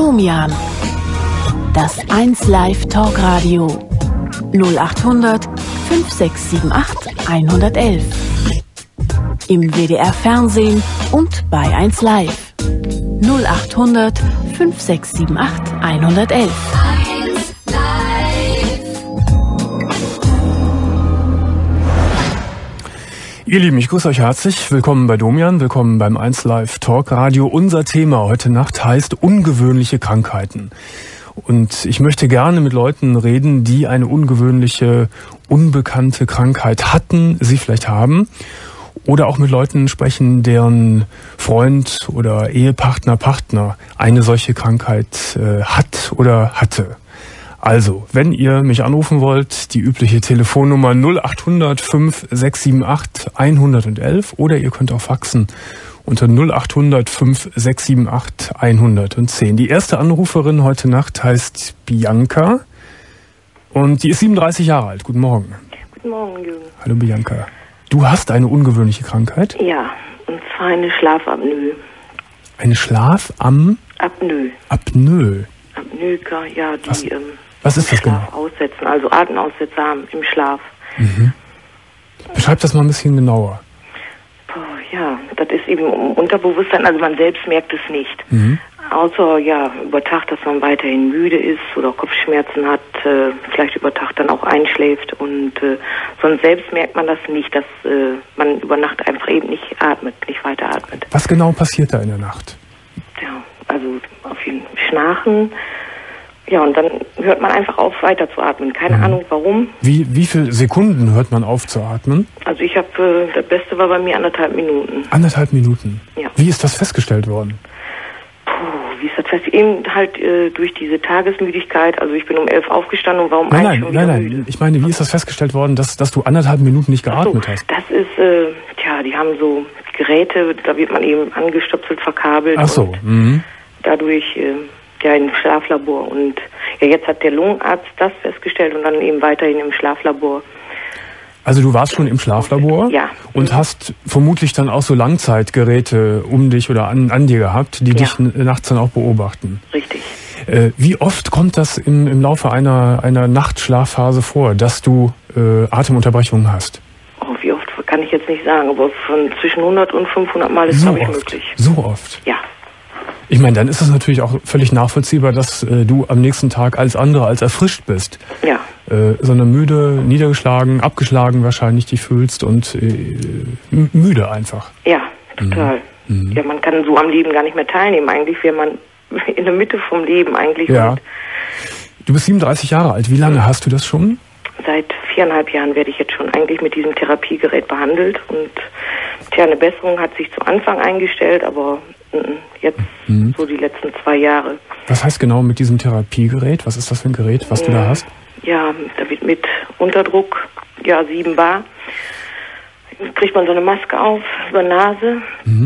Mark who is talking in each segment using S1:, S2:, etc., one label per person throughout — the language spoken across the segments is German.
S1: Domian. Das 1 Live Talkradio 0800 5678 111. Im WDR Fernsehen und bei 1 Live 0800 5678 111.
S2: Ihr Lieben, ich grüße euch herzlich. Willkommen bei Domian, willkommen beim 1 Live Talk Radio. Unser Thema heute Nacht heißt ungewöhnliche Krankheiten. Und ich möchte gerne mit Leuten reden, die eine ungewöhnliche, unbekannte Krankheit hatten, sie vielleicht haben. Oder auch mit Leuten sprechen, deren Freund oder Ehepartner, Partner eine solche Krankheit hat oder hatte. Also, wenn ihr mich anrufen wollt, die übliche Telefonnummer 0800 5678 111 oder ihr könnt auch faxen unter 0800 5678 110. Die erste Anruferin heute Nacht heißt Bianca und die ist 37 Jahre alt. Guten Morgen.
S3: Guten Morgen, Jürgen.
S2: Hallo Bianca. Du hast eine ungewöhnliche Krankheit?
S3: Ja, und zwar eine Schlafapnoe.
S2: Eine Schlafapnoe?
S3: Apnoe.
S2: Apnoe?
S3: Apnoeker, ja, die
S2: Was ist das
S3: Schlaf
S2: genau?
S3: aussetzen, also Atemaussetzer haben im Schlaf.
S2: Mhm. Beschreib das mal ein bisschen genauer.
S3: Ja, das ist eben im Unterbewusstsein, also man selbst merkt es nicht.
S2: Mhm.
S3: Außer, ja, über Tag, dass man weiterhin müde ist oder Kopfschmerzen hat, vielleicht über Tag dann auch einschläft und sonst selbst merkt man das nicht, dass man über Nacht einfach eben nicht atmet, nicht weiter atmet.
S2: Was genau passiert da in der Nacht?
S3: Ja, also auf jeden Fall Schnarchen. Ja, und dann hört man einfach auf, weiter zu atmen. Keine Ahnung, warum.
S2: Wie viele Sekunden hört man auf zu atmen?
S3: Also ich habe, das Beste war bei mir 1,5 Minuten.
S2: 1,5 Minuten?
S3: Ja.
S2: Wie ist das festgestellt worden?
S3: Wie ist das fest? Eben halt durch diese Tagesmüdigkeit. Also ich bin um 11 aufgestanden und war um 1 schon wieder müde.
S2: Nein. Ich meine, wie ist das festgestellt worden, dass du 1,5 Minuten nicht geatmet hast?
S3: Das ist, die haben so Geräte, da wird man eben angestöpselt, verkabelt.
S2: Ach so.
S3: Und dadurch... im Schlaflabor und ja, jetzt hat der Lungenarzt das festgestellt und dann eben weiterhin im Schlaflabor.
S2: Also du warst schon im Schlaflabor?
S3: Ja.
S2: Und hast vermutlich dann auch so Langzeitgeräte um dich oder an dir gehabt, die dich nachts dann auch beobachten.
S3: Richtig.
S2: Wie oft kommt das im Laufe einer Nachtschlafphase vor, dass du Atemunterbrechungen hast?
S3: Oh, wie oft kann ich jetzt nicht sagen, aber von zwischen 100 und 500 Mal ist, glaube ich, möglich.
S2: So oft?
S3: Ja.
S2: Ich meine, dann ist es natürlich auch völlig nachvollziehbar, dass du am nächsten Tag als andere als erfrischt bist.
S3: Ja.
S2: Sondern müde, niedergeschlagen, abgeschlagen wahrscheinlich dich fühlst und müde einfach.
S3: Ja, total. Mhm. Ja, man kann so am Leben gar nicht mehr teilnehmen. Eigentlich wäre man in der Mitte vom Leben eigentlich.
S2: Ja. Du bist 37 Jahre alt. Wie lange hast du das schon?
S3: Seit 4,5 Jahren werde ich jetzt schon eigentlich mit diesem Therapiegerät behandelt. Und eine Besserung hat sich zu Anfang eingestellt, aber jetzt so die letzten 2 Jahre.
S2: Was heißt genau mit diesem Therapiegerät? Was ist das für ein Gerät, was du da hast? Ja,
S3: da wird mit Unterdruck, 7 Bar, kriegt man so eine Maske auf über Nase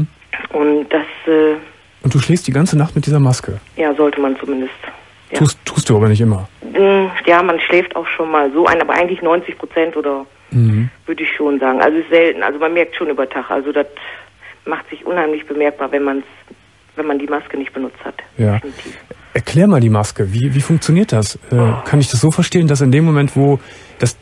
S3: und das...
S2: und du schläfst die ganze Nacht mit dieser Maske?
S3: Ja, sollte man zumindest. Ja.
S2: Tust du aber nicht immer?
S3: Ja, man schläft auch schon mal so ein, aber eigentlich 90% oder würde ich schon sagen. Also ist selten, also man merkt schon über Tag, also das macht sich unheimlich bemerkbar, wenn man die Maske nicht benutzt hat.
S2: Ja. Definitiv. Erklär mal die Maske. Wie funktioniert das? Kann ich das so verstehen, dass in dem Moment, wo das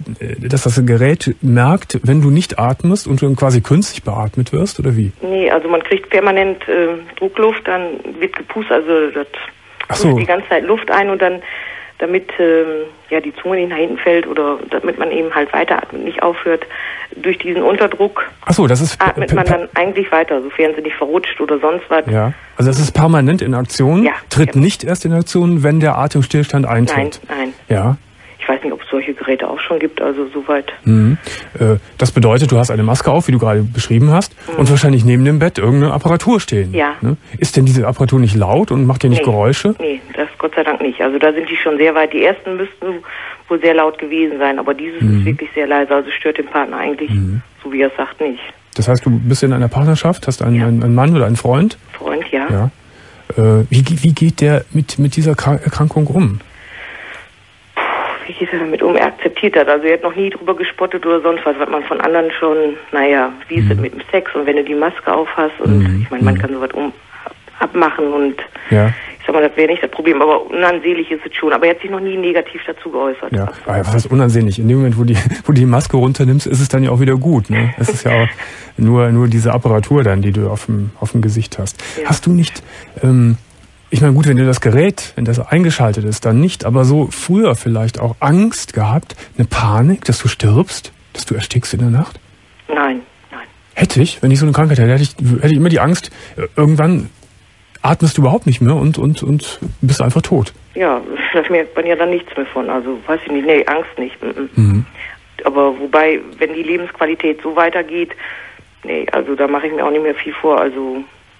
S2: Gerät merkt, wenn du nicht atmest und du quasi künstlich beatmet wirst, oder wie?
S3: Nee, also man kriegt permanent Druckluft, dann wird gepustet, also das pustet die ganze Zeit Luft ein und dann, damit die Zunge nicht nach hinten fällt oder damit man eben halt weiteratmet, nicht aufhört, durch diesen Unterdruck atmet man dann eigentlich weiter, sofern sie nicht verrutscht oder sonst was.
S2: Ja, also das ist permanent in Aktion, tritt nicht erst in Aktion, wenn der Atemstillstand eintritt.
S3: Nein.
S2: Ja.
S3: Ich weiß nicht, ob es solche Geräte auch schon gibt, also soweit.
S2: Das bedeutet, du hast eine Maske auf, wie du gerade beschrieben hast, und wahrscheinlich neben dem Bett irgendeine Apparatur stehen.
S3: Ja.
S2: Ne? Ist denn diese Apparatur nicht laut und macht dir nicht Geräusche?
S3: Nee, das Gott sei Dank nicht. Also da sind die schon sehr weit. Die ersten müssten wohl sehr laut gewesen sein, aber dieses ist wirklich sehr leise, also stört den Partner eigentlich, so wie er es sagt, nicht.
S2: Das heißt, du bist in einer Partnerschaft, hast einen Mann oder einen Freund?
S3: Freund, ja.
S2: Wie geht der mit dieser Erkrankung um?
S3: Wie geht er damit um? Er akzeptiert das. Also er hat noch nie drüber gespottet oder sonst was man von anderen schon, wie ist es mit dem Sex und wenn du die Maske auf hast und ich meine, man kann sowas abmachen und ich sag mal, das wäre nicht das Problem, aber unansehnlich ist es schon. Aber er hat sich noch nie negativ dazu geäußert.
S2: Ja, aber was heißt unansehnlich? In dem Moment, wo du die Maske runternimmst, ist es dann ja auch wieder gut. Ne? Es ist ja auch nur diese Apparatur dann, die du auf dem Gesicht hast. Ja. Hast du nicht, ich meine, gut, wenn das Gerät, wenn das eingeschaltet ist, dann nicht, aber so früher vielleicht auch Angst gehabt, eine Panik, dass du stirbst, dass du erstickst in der Nacht?
S3: Nein.
S2: Hätte ich, wenn ich so eine Krankheit hätte, hätte ich immer die Angst, irgendwann atmest du überhaupt nicht mehr und bist einfach tot.
S3: Ja, da merkt man ja dann nichts mehr von. Also, weiß ich nicht, nee, Angst nicht. Mhm. Aber wobei, wenn die Lebensqualität so weitergeht, nee, also da mache ich mir auch nicht mehr viel vor. Also,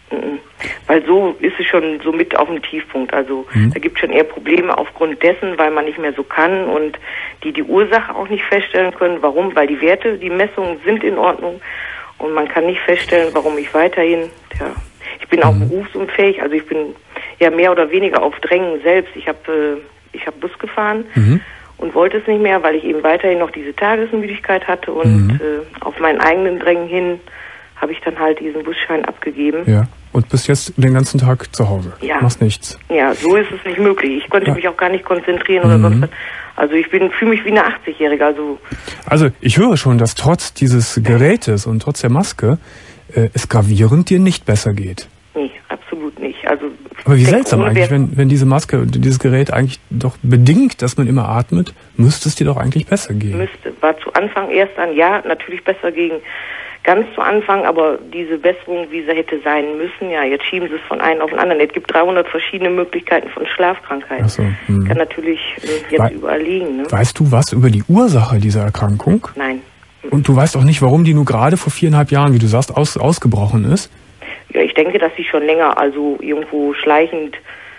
S3: weil so ist es schon so mit auf dem Tiefpunkt. Also, da gibt es schon eher Probleme aufgrund dessen, weil man nicht mehr so kann und die Ursache auch nicht feststellen können. Warum? Weil die Werte, die Messungen sind in Ordnung. Und man kann nicht feststellen, warum ich weiterhin, ich bin auch berufsunfähig, also ich bin ja mehr oder weniger auf Drängen selbst. Ich hab Bus gefahren und wollte es nicht mehr, weil ich eben weiterhin noch diese Tagesmüdigkeit hatte und auf meinen eigenen Drängen hin habe ich dann halt diesen Busschein abgegeben.
S2: Ja, und bist jetzt den ganzen Tag zu Hause, machst nichts.
S3: Ja, so ist es nicht möglich. Ich konnte mich auch gar nicht konzentrieren oder sonst was. Also ich fühle mich wie eine 80-Jährige. Also
S2: ich höre schon, dass trotz dieses Gerätes und trotz der Maske es gravierend dir nicht besser geht.
S3: Nee, absolut nicht. Also
S2: aber wie seltsam eigentlich, wenn diese Maske und dieses Gerät eigentlich doch bedingt, dass man immer atmet, müsste es dir doch eigentlich besser gehen.
S3: War zu Anfang erst natürlich besser gegen ganz zu Anfang, aber diese Besserung, wie sie hätte sein müssen, jetzt schieben sie es von einem auf den anderen. Es gibt 300 verschiedene Möglichkeiten von Schlafkrankheiten.
S2: So,
S3: kann natürlich jetzt überall liegen. Ne?
S2: Weißt du was über die Ursache dieser Erkrankung?
S3: Nein.
S2: Und du weißt auch nicht, warum die nur gerade vor 4,5 Jahren, wie du sagst, ausgebrochen ist?
S3: Ja, ich denke, dass sie schon länger, also irgendwo schleichend,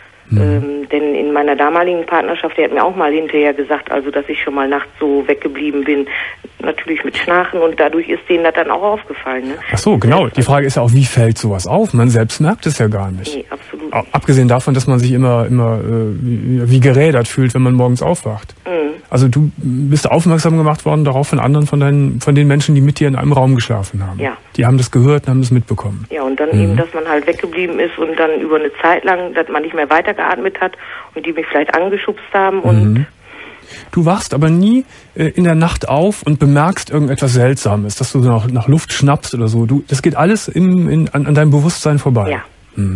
S3: denn in meiner damaligen Partnerschaft, der hat mir auch mal hinterher gesagt, also dass ich schon mal nachts so weggeblieben bin, natürlich mit Schnarchen und dadurch ist denen das dann auch aufgefallen. Ne?
S2: Ach so, genau. Die Frage ist ja auch, wie fällt sowas auf? Man selbst merkt es ja gar nicht.
S3: Nee, absolut nicht.
S2: Abgesehen davon, dass man sich immer wie gerädert fühlt, wenn man morgens aufwacht. Also du bist aufmerksam gemacht worden darauf von anderen, von den Menschen, die mit dir in einem Raum geschlafen haben. Ja. Die haben das gehört und haben das mitbekommen.
S3: Ja, und dann eben, dass man halt weggeblieben ist und dann über eine Zeit lang, dass man nicht mehr weitergeatmet hat und die mich vielleicht angeschubst haben und...
S2: Du wachst aber nie in der Nacht auf und bemerkst irgendetwas Seltsames, dass du nach Luft schnappst oder so. Das geht alles an deinem Bewusstsein vorbei.
S3: Ja.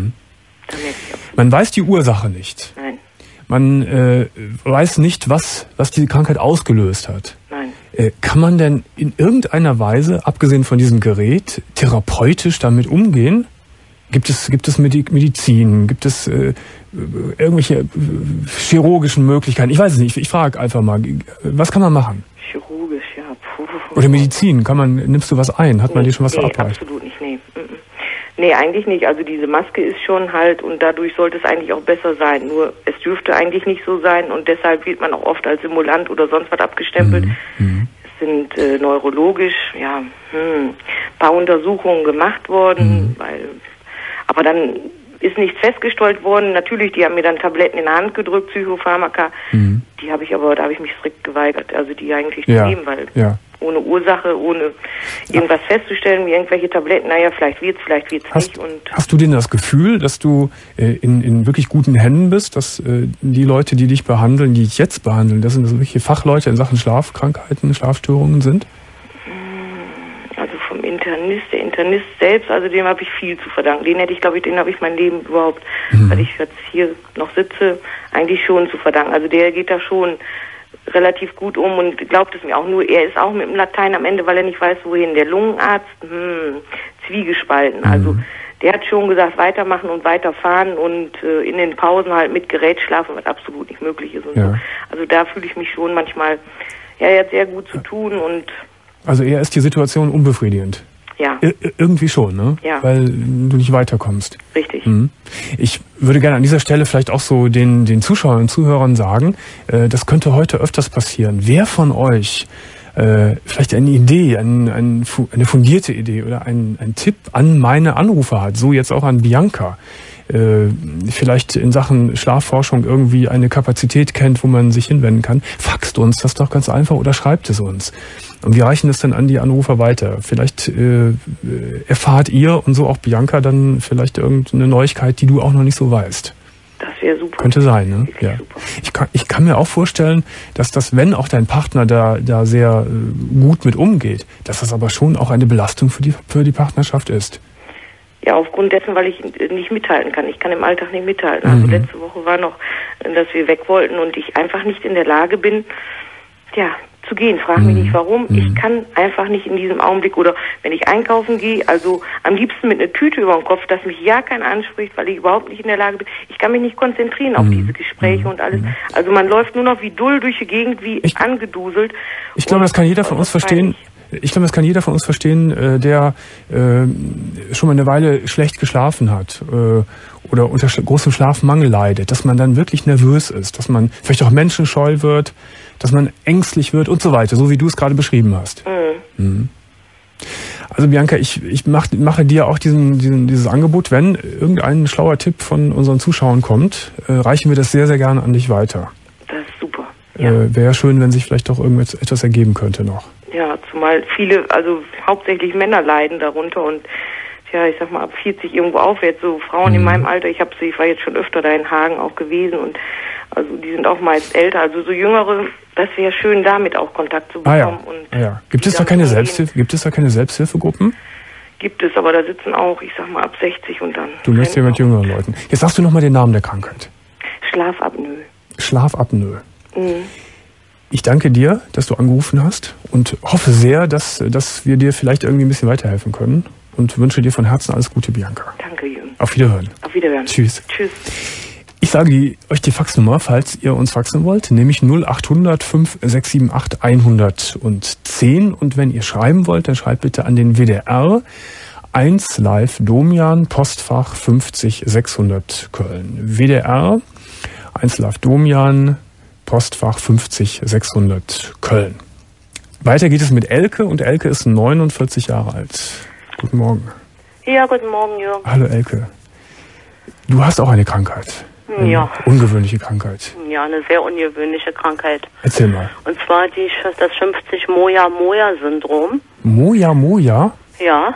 S2: Man weiß die Ursache nicht.
S3: Nein.
S2: Man weiß nicht, was die Krankheit ausgelöst hat.
S3: Nein.
S2: Kann man denn in irgendeiner Weise, abgesehen von diesem Gerät, therapeutisch damit umgehen? Gibt es Medizin? Gibt es irgendwelche chirurgischen Möglichkeiten? Ich weiß es nicht. Ich frage einfach mal. Was kann man machen?
S3: Chirurgisch, ja.
S2: Oder Medizin? Nimmst du was ein? Hat man dir schon was verabreicht?
S3: Absolut nicht, nee. Nee, eigentlich nicht. Also diese Maske ist schon halt und dadurch sollte es eigentlich auch besser sein. Nur es dürfte eigentlich nicht so sein und deshalb wird man auch oft als Simulant oder sonst was abgestempelt. Es sind neurologisch, ein paar Untersuchungen gemacht worden, aber dann ist nichts festgestellt worden. Natürlich, die haben mir dann Tabletten in die Hand gedrückt, Psychopharmaka. Da habe ich mich strikt geweigert, also die eigentlich zu nehmen, weil ohne Ursache, ohne irgendwas festzustellen, wie irgendwelche Tabletten, vielleicht wird's nicht. Und
S2: hast du denn das Gefühl, dass du in wirklich guten Händen bist, dass die Leute, die dich behandeln, die dich jetzt behandeln, das sind so wirkliche Fachleute in Sachen Schlafkrankheiten, Schlafstörungen sind?
S3: Also vom der Internist selbst, also dem habe ich viel zu verdanken. Den habe ich mein Leben überhaupt, weil ich jetzt hier noch sitze, eigentlich schon zu verdanken. Also der geht da schon relativ gut um und glaubt es mir auch. Nur er ist auch mit dem Latein am Ende, weil er nicht weiß, wohin. Der Lungenarzt, zwiegespalten. Also der hat schon gesagt, weitermachen und weiterfahren und in den Pausen halt mit Gerät schlafen, was absolut nicht möglich ist. Und so. Also da fühle ich mich schon manchmal, er hat sehr gut zu tun und...
S2: Also eher ist die Situation unbefriedigend.
S3: Ja.
S2: Irgendwie schon, ne?
S3: Ja.
S2: Weil du nicht weiterkommst.
S3: Richtig.
S2: Ich würde gerne an dieser Stelle vielleicht auch so den Zuschauern und Zuhörern sagen, das könnte heute öfters passieren. Wer von euch vielleicht eine Idee, eine fundierte Idee oder ein Tipp an meine Anrufer hat, so jetzt auch an Bianca, vielleicht in Sachen Schlafforschung irgendwie eine Kapazität kennt, wo man sich hinwenden kann, faxt uns das doch ganz einfach oder schreibt es uns. Und wir reichen es dann an die Anrufer weiter. Vielleicht erfahrt ihr und so auch Bianca dann vielleicht irgendeine Neuigkeit, die du auch noch nicht so weißt.
S3: Das wäre super.
S2: Könnte sein, ne? Ja. Ich kann mir auch vorstellen, dass das, wenn auch dein Partner da sehr gut mit umgeht, dass das aber schon auch eine Belastung für die Partnerschaft ist.
S3: Ja, aufgrund dessen, weil ich nicht mithalten kann. Ich kann im Alltag nicht mithalten. Also letzte Woche war noch, dass wir weg wollten und ich einfach nicht in der Lage bin, zu gehen. Frag mich nicht warum. Ich kann einfach nicht in diesem Augenblick, oder wenn ich einkaufen gehe, also am liebsten mit einer Tüte über dem Kopf, dass mich ja keiner anspricht, weil ich überhaupt nicht in der Lage bin. Ich kann mich nicht konzentrieren auf diese Gespräche und alles. Also man läuft nur noch wie Dull durch die Gegend, wie angeduselt.
S2: Ich glaube, das kann jeder von uns verstehen. Ich glaube, das kann jeder von uns verstehen, der schon mal eine Weile schlecht geschlafen hat oder unter großem Schlafmangel leidet, dass man dann wirklich nervös ist, dass man vielleicht auch menschenscheu wird, dass man ängstlich wird und so weiter, so wie du es gerade beschrieben hast. Also Bianca, ich mache dir auch dieses Angebot, wenn irgendein schlauer Tipp von unseren Zuschauern kommt, reichen wir das sehr, sehr gerne an dich weiter.
S3: Das ist super. Ja.
S2: Wäre schön, wenn sich vielleicht doch etwas ergeben könnte noch.
S3: Ja, zumal viele, also hauptsächlich Männer leiden darunter und ich sag mal ab 40 irgendwo aufwärts, so Frauen in meinem Alter, ich war jetzt schon öfter da in Hagen auch gewesen und also die sind auch meist älter, also so Jüngere, das wäre schön, damit auch Kontakt zu bekommen.
S2: Gibt es da keine Selbsthilfegruppen?
S3: Gibt es, aber da sitzen auch, ich sag mal, ab 60 und dann...
S2: Du möchtest ja mit jüngeren Leuten. Jetzt sagst du nochmal den Namen der Krankheit.
S3: Schlafapnoe.
S2: Schlafapnoe. Ich danke dir, dass du angerufen hast und hoffe sehr, dass wir dir vielleicht irgendwie ein bisschen weiterhelfen können und wünsche dir von Herzen alles Gute, Bianca.
S3: Danke, Jürgen.
S2: Auf Wiederhören.
S3: Auf Wiederhören.
S2: Tschüss.
S3: Tschüss.
S2: Ich sage euch die Faxnummer, falls ihr uns faxen wollt, nämlich 0800 5678 110. Und wenn ihr schreiben wollt, dann schreibt bitte an den WDR 1 Live Domian, Postfach 50 600 Köln. WDR 1 Live Domian, Postfach 50 600 Köln. Weiter geht es mit Elke und Elke ist 49 Jahre alt. Guten Morgen.
S4: Ja, guten Morgen, Jürgen.
S2: Hallo Elke. Du hast auch eine Krankheit.
S4: Ja.
S2: Ungewöhnliche Krankheit.
S4: Ja, eine sehr ungewöhnliche Krankheit.
S2: Erzähl mal.
S4: Und zwar das schimpft sich Moya-Moya-Syndrom.
S2: Moya-Moya?
S4: Ja.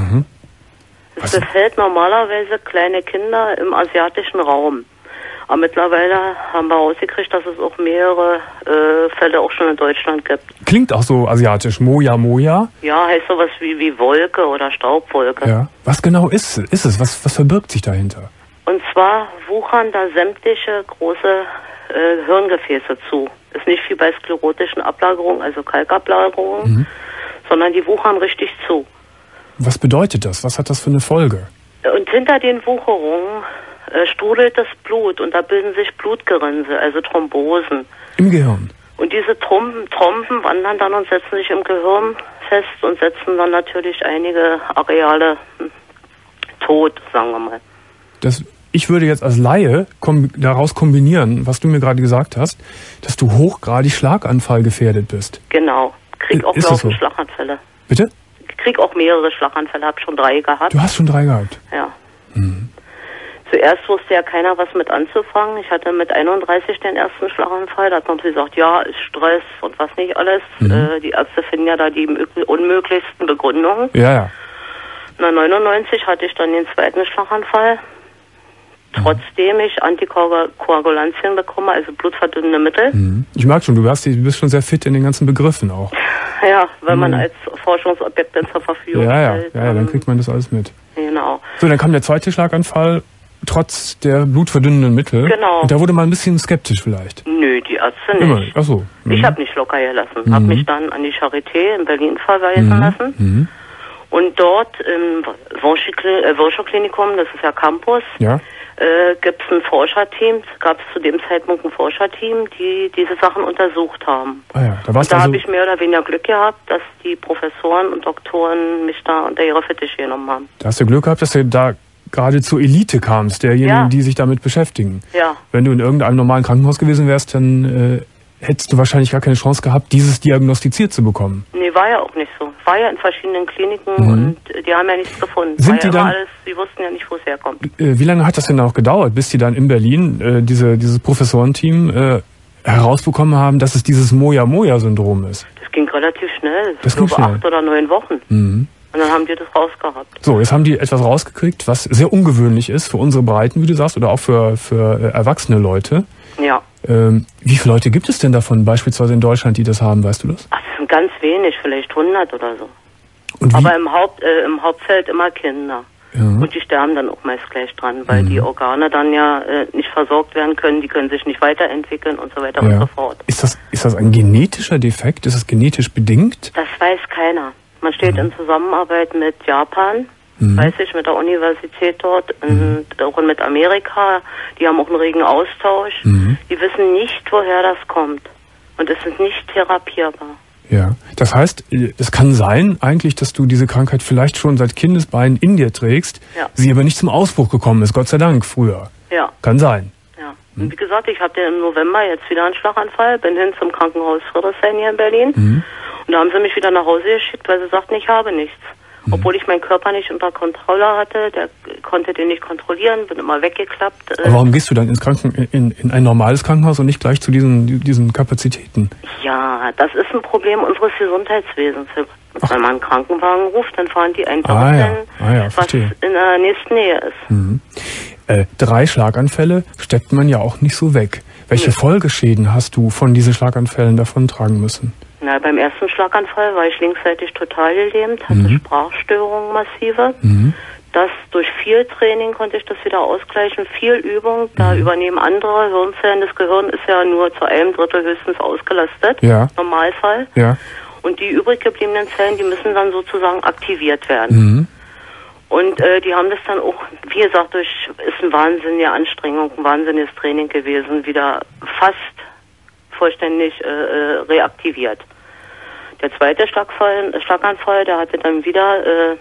S4: Es befällt normalerweise kleine Kinder im asiatischen Raum. Aber mittlerweile haben wir rausgekriegt, dass es auch mehrere Fälle auch schon in Deutschland gibt.
S2: Klingt auch so asiatisch. Moya-Moya?
S4: Ja, heißt sowas wie Wolke oder Staubwolke.
S2: Ja. Was genau ist es? Was verbirgt sich dahinter?
S4: Und zwar wuchern da sämtliche große Hirngefäße zu. Ist nicht wie bei sklerotischen Ablagerungen, also Kalkablagerungen, sondern die wuchern richtig zu.
S2: Was bedeutet das? Was hat das für eine Folge?
S4: Und hinter den Wucherungen strudelt das Blut und da bilden sich Blutgerinnsel, also Thrombosen.
S2: Im Gehirn?
S4: Und diese Tromben wandern dann und setzen sich im Gehirn fest und setzen dann natürlich einige Areale tot, sagen wir mal.
S2: Ich würde jetzt als Laie daraus kombinieren, was du mir gerade gesagt hast, dass du hochgradig schlaganfallgefährdet bist.
S4: Genau. Krieg auch
S2: so?
S4: Schlaganfälle.
S2: Bitte?
S4: Krieg auch mehrere Schlaganfälle, habe schon 3 gehabt.
S2: Du hast schon 3 gehabt?
S4: Ja. Zuerst wusste ja keiner, was mit anzufangen. Ich hatte mit 31 den ersten Schlaganfall. Da hat man gesagt, ja, ist Stress und was nicht alles. Die Ärzte finden ja da die unmöglichsten Begründungen.
S2: Ja.
S4: Na, 99 hatte ich dann den zweiten Schlaganfall. Trotzdem ich Antikoagulantien bekomme, also blutverdünnende Mittel.
S2: Ich mag schon, du bist schon sehr fit in den ganzen Begriffen auch.
S4: Ja, wenn man als Forschungsobjekt dann zur Verfügung stellt.
S2: Ja, dann kriegt man das alles mit.
S4: Genau.
S2: So, dann kam der zweite Schlaganfall, trotz der blutverdünnenden Mittel.
S4: Genau.
S2: Und da wurde man ein bisschen skeptisch vielleicht.
S4: Nö, die Ärzte nicht.
S2: Ach so.
S4: Ich habe nicht locker gelassen. Habe mich dann an die Charité in Berlin verweisen lassen. Und dort im Woschow-Klinikum, das ist ja Campus, gibt es ein Forscherteam, gab es zu dem Zeitpunkt ein Forscherteam, die diese Sachen untersucht haben. Da habe ich mehr oder weniger Glück gehabt, dass die Professoren und Doktoren mich da unter ihre Fittiche genommen haben.
S2: Da hast du Glück gehabt, dass du da gerade zur Elite kamst, derjenigen, die sich damit beschäftigen.
S4: Ja.
S2: Wenn du in irgendeinem normalen Krankenhaus gewesen wärst, dann hättest du wahrscheinlich gar keine Chance gehabt, dieses diagnostiziert zu bekommen.
S4: Nee, war ja auch nicht so. War ja in verschiedenen Kliniken und die haben ja nichts gefunden.
S2: Sind die dann,
S4: sie wussten ja nicht, wo es herkommt.
S2: Wie lange hat das denn auch gedauert, bis die dann in Berlin dieses Professorenteam herausbekommen haben, dass es dieses Moya-Moya-Syndrom ist?
S4: Das ging relativ schnell.
S2: Das ging schnell.
S4: 8 oder 9 Wochen. Und dann haben die das rausgehabt.
S2: So, jetzt haben die etwas rausgekriegt, was sehr ungewöhnlich ist für unsere Breiten, wie du sagst, oder auch für erwachsene Leute.
S4: Ja.
S2: Wie viele Leute gibt es denn davon, beispielsweise in Deutschland, die das haben, weißt du das?
S4: Ach, das sind ganz wenig, vielleicht 100 oder so.
S2: Und
S4: aber im Hauptfeld immer Kinder. Ja. Und die sterben dann auch meist gleich dran, weil die Organe dann ja nicht versorgt werden können, die können sich nicht weiterentwickeln und so weiter und so fort.
S2: Ist das ein genetischer Defekt? Ist das genetisch bedingt?
S4: Das weiß keiner. Man steht in Zusammenarbeit mit Japan, weiß ich, mit der Universität dort und auch mit Amerika. Die haben auch einen regen Austausch. Die wissen nicht, woher das kommt. Und es ist nicht therapierbar.
S2: Ja, das heißt, es kann sein eigentlich, dass du diese Krankheit vielleicht schon seit Kindesbeinen in dir trägst, sie aber nicht zum Ausbruch gekommen ist, Gott sei Dank, früher.
S4: Ja.
S2: Kann sein.
S4: Ja. Und wie gesagt, ich hatte im November jetzt wieder einen Schlaganfall, bin hin zum Krankenhaus Friedrichshain hier in Berlin und da haben sie mich wieder nach Hause geschickt, weil sie sagten, ich habe nichts. Obwohl ich meinen Körper nicht unter Kontrolle hatte, der konnte den nicht kontrollieren, bin immer weggeklappt.
S2: Aber warum gehst du dann in ein normales Krankenhaus und nicht gleich zu diesen Kapazitäten?
S4: Ja, das ist ein Problem unseres Gesundheitswesens. Wenn man einen Krankenwagen ruft, dann fahren die einfach was in der nächsten Nähe ist.
S2: 3 Schlaganfälle steckt man ja auch nicht so weg. Welche Folgeschäden hast du von diesen Schlaganfällen davontragen müssen?
S4: Na, beim ersten Schlaganfall war ich linksseitig total gelähmt, hatte Sprachstörungen massive. Das durch viel Training konnte ich das wieder ausgleichen, viel Übung, da übernehmen andere Hirnzellen. Das Gehirn ist ja nur zu 1/3 höchstens ausgelastet, Normalfall. Ja. Und die übrig gebliebenen Zellen, die müssen dann sozusagen aktiviert werden. Und die haben das dann auch, wie gesagt, ist eine wahnsinnige Anstrengung, ein wahnsinniges Training gewesen, wieder fast vollständig reaktiviert. Der zweite Schlaganfall, der hatte dann wieder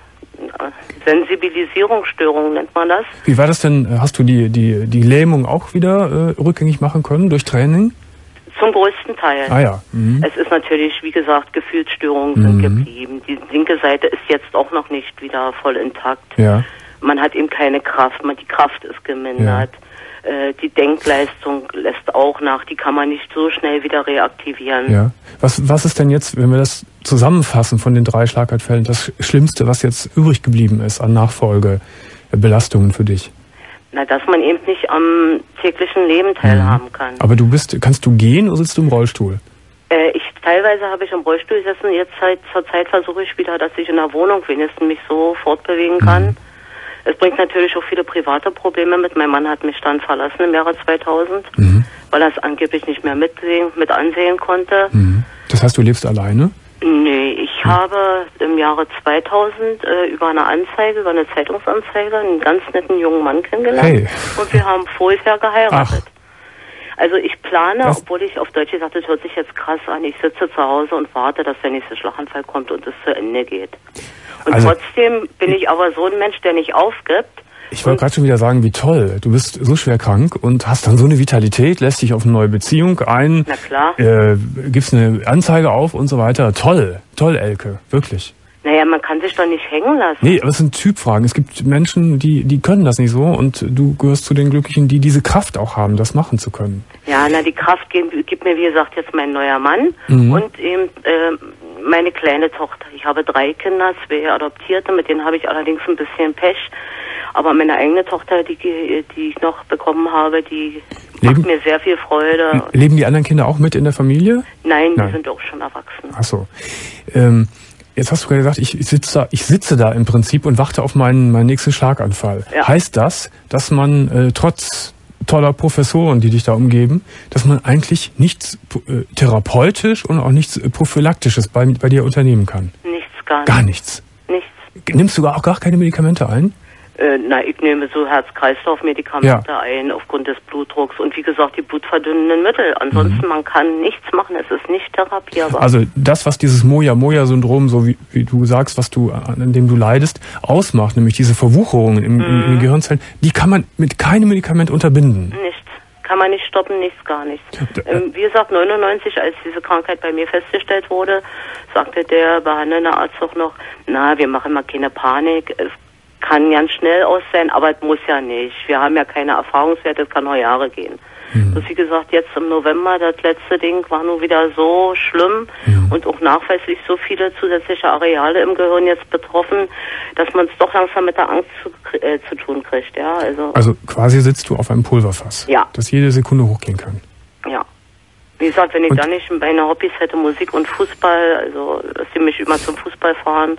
S4: Sensibilisierungsstörung, nennt man das.
S2: Wie war das denn? Hast du die Lähmung auch wieder rückgängig machen können durch Training?
S4: Zum größten Teil.
S2: Ah ja.
S4: Es ist natürlich, wie gesagt, Gefühlsstörungen sind geblieben. Die linke Seite ist jetzt auch noch nicht wieder voll intakt. Ja. Man hat eben keine Kraft, die Kraft ist gemindert. Ja. Die Denkleistung lässt auch nach, die kann man nicht so schnell wieder reaktivieren. Ja.
S2: Was ist denn jetzt, wenn wir das zusammenfassen von den 3 Schlaganfällen, das Schlimmste, was jetzt übrig geblieben ist an Nachfolgebelastungen für dich?
S4: Na, dass man eben nicht am täglichen Leben teilhaben kann.
S2: Aber kannst du gehen oder sitzt du im Rollstuhl?
S4: Teilweise habe ich im Rollstuhl gesessen, jetzt zur Zeit versuche ich wieder, dass ich in der Wohnung wenigstens mich so fortbewegen kann. Es bringt natürlich auch viele private Probleme mit. Mein Mann hat mich dann verlassen im Jahre 2000, weil er es angeblich nicht mehr mit ansehen konnte.
S2: Das heißt, du lebst alleine?
S4: Nee, ich habe im Jahre 2000 über eine Zeitungsanzeige, einen ganz netten jungen Mann kennengelernt. Hey. Und wir haben vorher geheiratet. Also ich plane, obwohl ich auf Deutsch gesagt, das hört sich jetzt krass an, ich sitze zu Hause und warte, dass der nächste Schlaganfall kommt und es zu Ende geht. Und trotzdem bin ich aber so ein Mensch, der nicht aufgibt.
S2: Ich wollte gerade schon wieder sagen, wie toll. Du bist so schwer krank und hast dann so eine Vitalität, lässt dich auf eine neue Beziehung ein.
S4: Na klar.
S2: Gibst eine Anzeige auf und so weiter. Toll, Elke, wirklich.
S4: Naja, man kann sich doch nicht hängen lassen.
S2: Nee, aber es sind Typfragen. Es gibt Menschen, die können das nicht so und du gehörst zu den Glücklichen, die diese Kraft auch haben, das machen zu können.
S4: Ja, die Kraft gibt mir, wie gesagt, jetzt mein neuer Mann und eben meine kleine Tochter. Ich habe 3 Kinder, 2 Adoptierte, mit denen habe ich allerdings ein bisschen Pech. Aber meine eigene Tochter, die ich noch bekommen habe, die macht mir sehr viel Freude.
S2: Leben die anderen Kinder auch mit in der Familie?
S4: Nein, die sind auch schon erwachsen.
S2: Ach so. Jetzt hast du gerade gesagt, ich sitze da im Prinzip und warte auf meinen nächsten Schlaganfall. Ja. Heißt das, dass man trotz toller Professoren, die dich da umgeben, dass man eigentlich nichts therapeutisch und auch nichts Prophylaktisches bei dir unternehmen kann?
S4: Nichts, gar
S2: Gar nichts?
S4: Nichts.
S2: Nimmst du auch gar keine Medikamente ein?
S4: Ich nehme so Herz-Kreislauf-Medikamente ein aufgrund des Blutdrucks und wie gesagt die blutverdünnenden Mittel. Ansonsten, man kann nichts machen, es ist nicht therapierbar.
S2: Also das, was dieses Moya-Moya-Syndrom, so wie du sagst, an dem du leidest, ausmacht, nämlich diese Verwucherungen in den Gehirnzellen, die kann man mit keinem Medikament unterbinden.
S4: Nichts. kann man nicht stoppen, nichts, gar nichts. Wie gesagt, 99, als diese Krankheit bei mir festgestellt wurde, sagte der behandelnde Arzt auch noch, wir machen mal keine Panik, es kann ganz schnell aus sein, aber es muss ja nicht. Wir haben ja keine Erfahrungswerte, es kann noch Jahre gehen. Das, wie gesagt, jetzt im November, das letzte Ding war nun wieder so schlimm und auch nachweislich so viele zusätzliche Areale im Gehirn jetzt betroffen, dass man es doch langsam mit der Angst zu tun kriegt. Ja,
S2: also quasi sitzt du auf einem Pulverfass, das jede Sekunde hochgehen kann. Ja.
S4: Wie gesagt, wenn ich dann nicht meine Hobbys hätte, Musik und Fußball, also dass die mich immer zum Fußball fahren,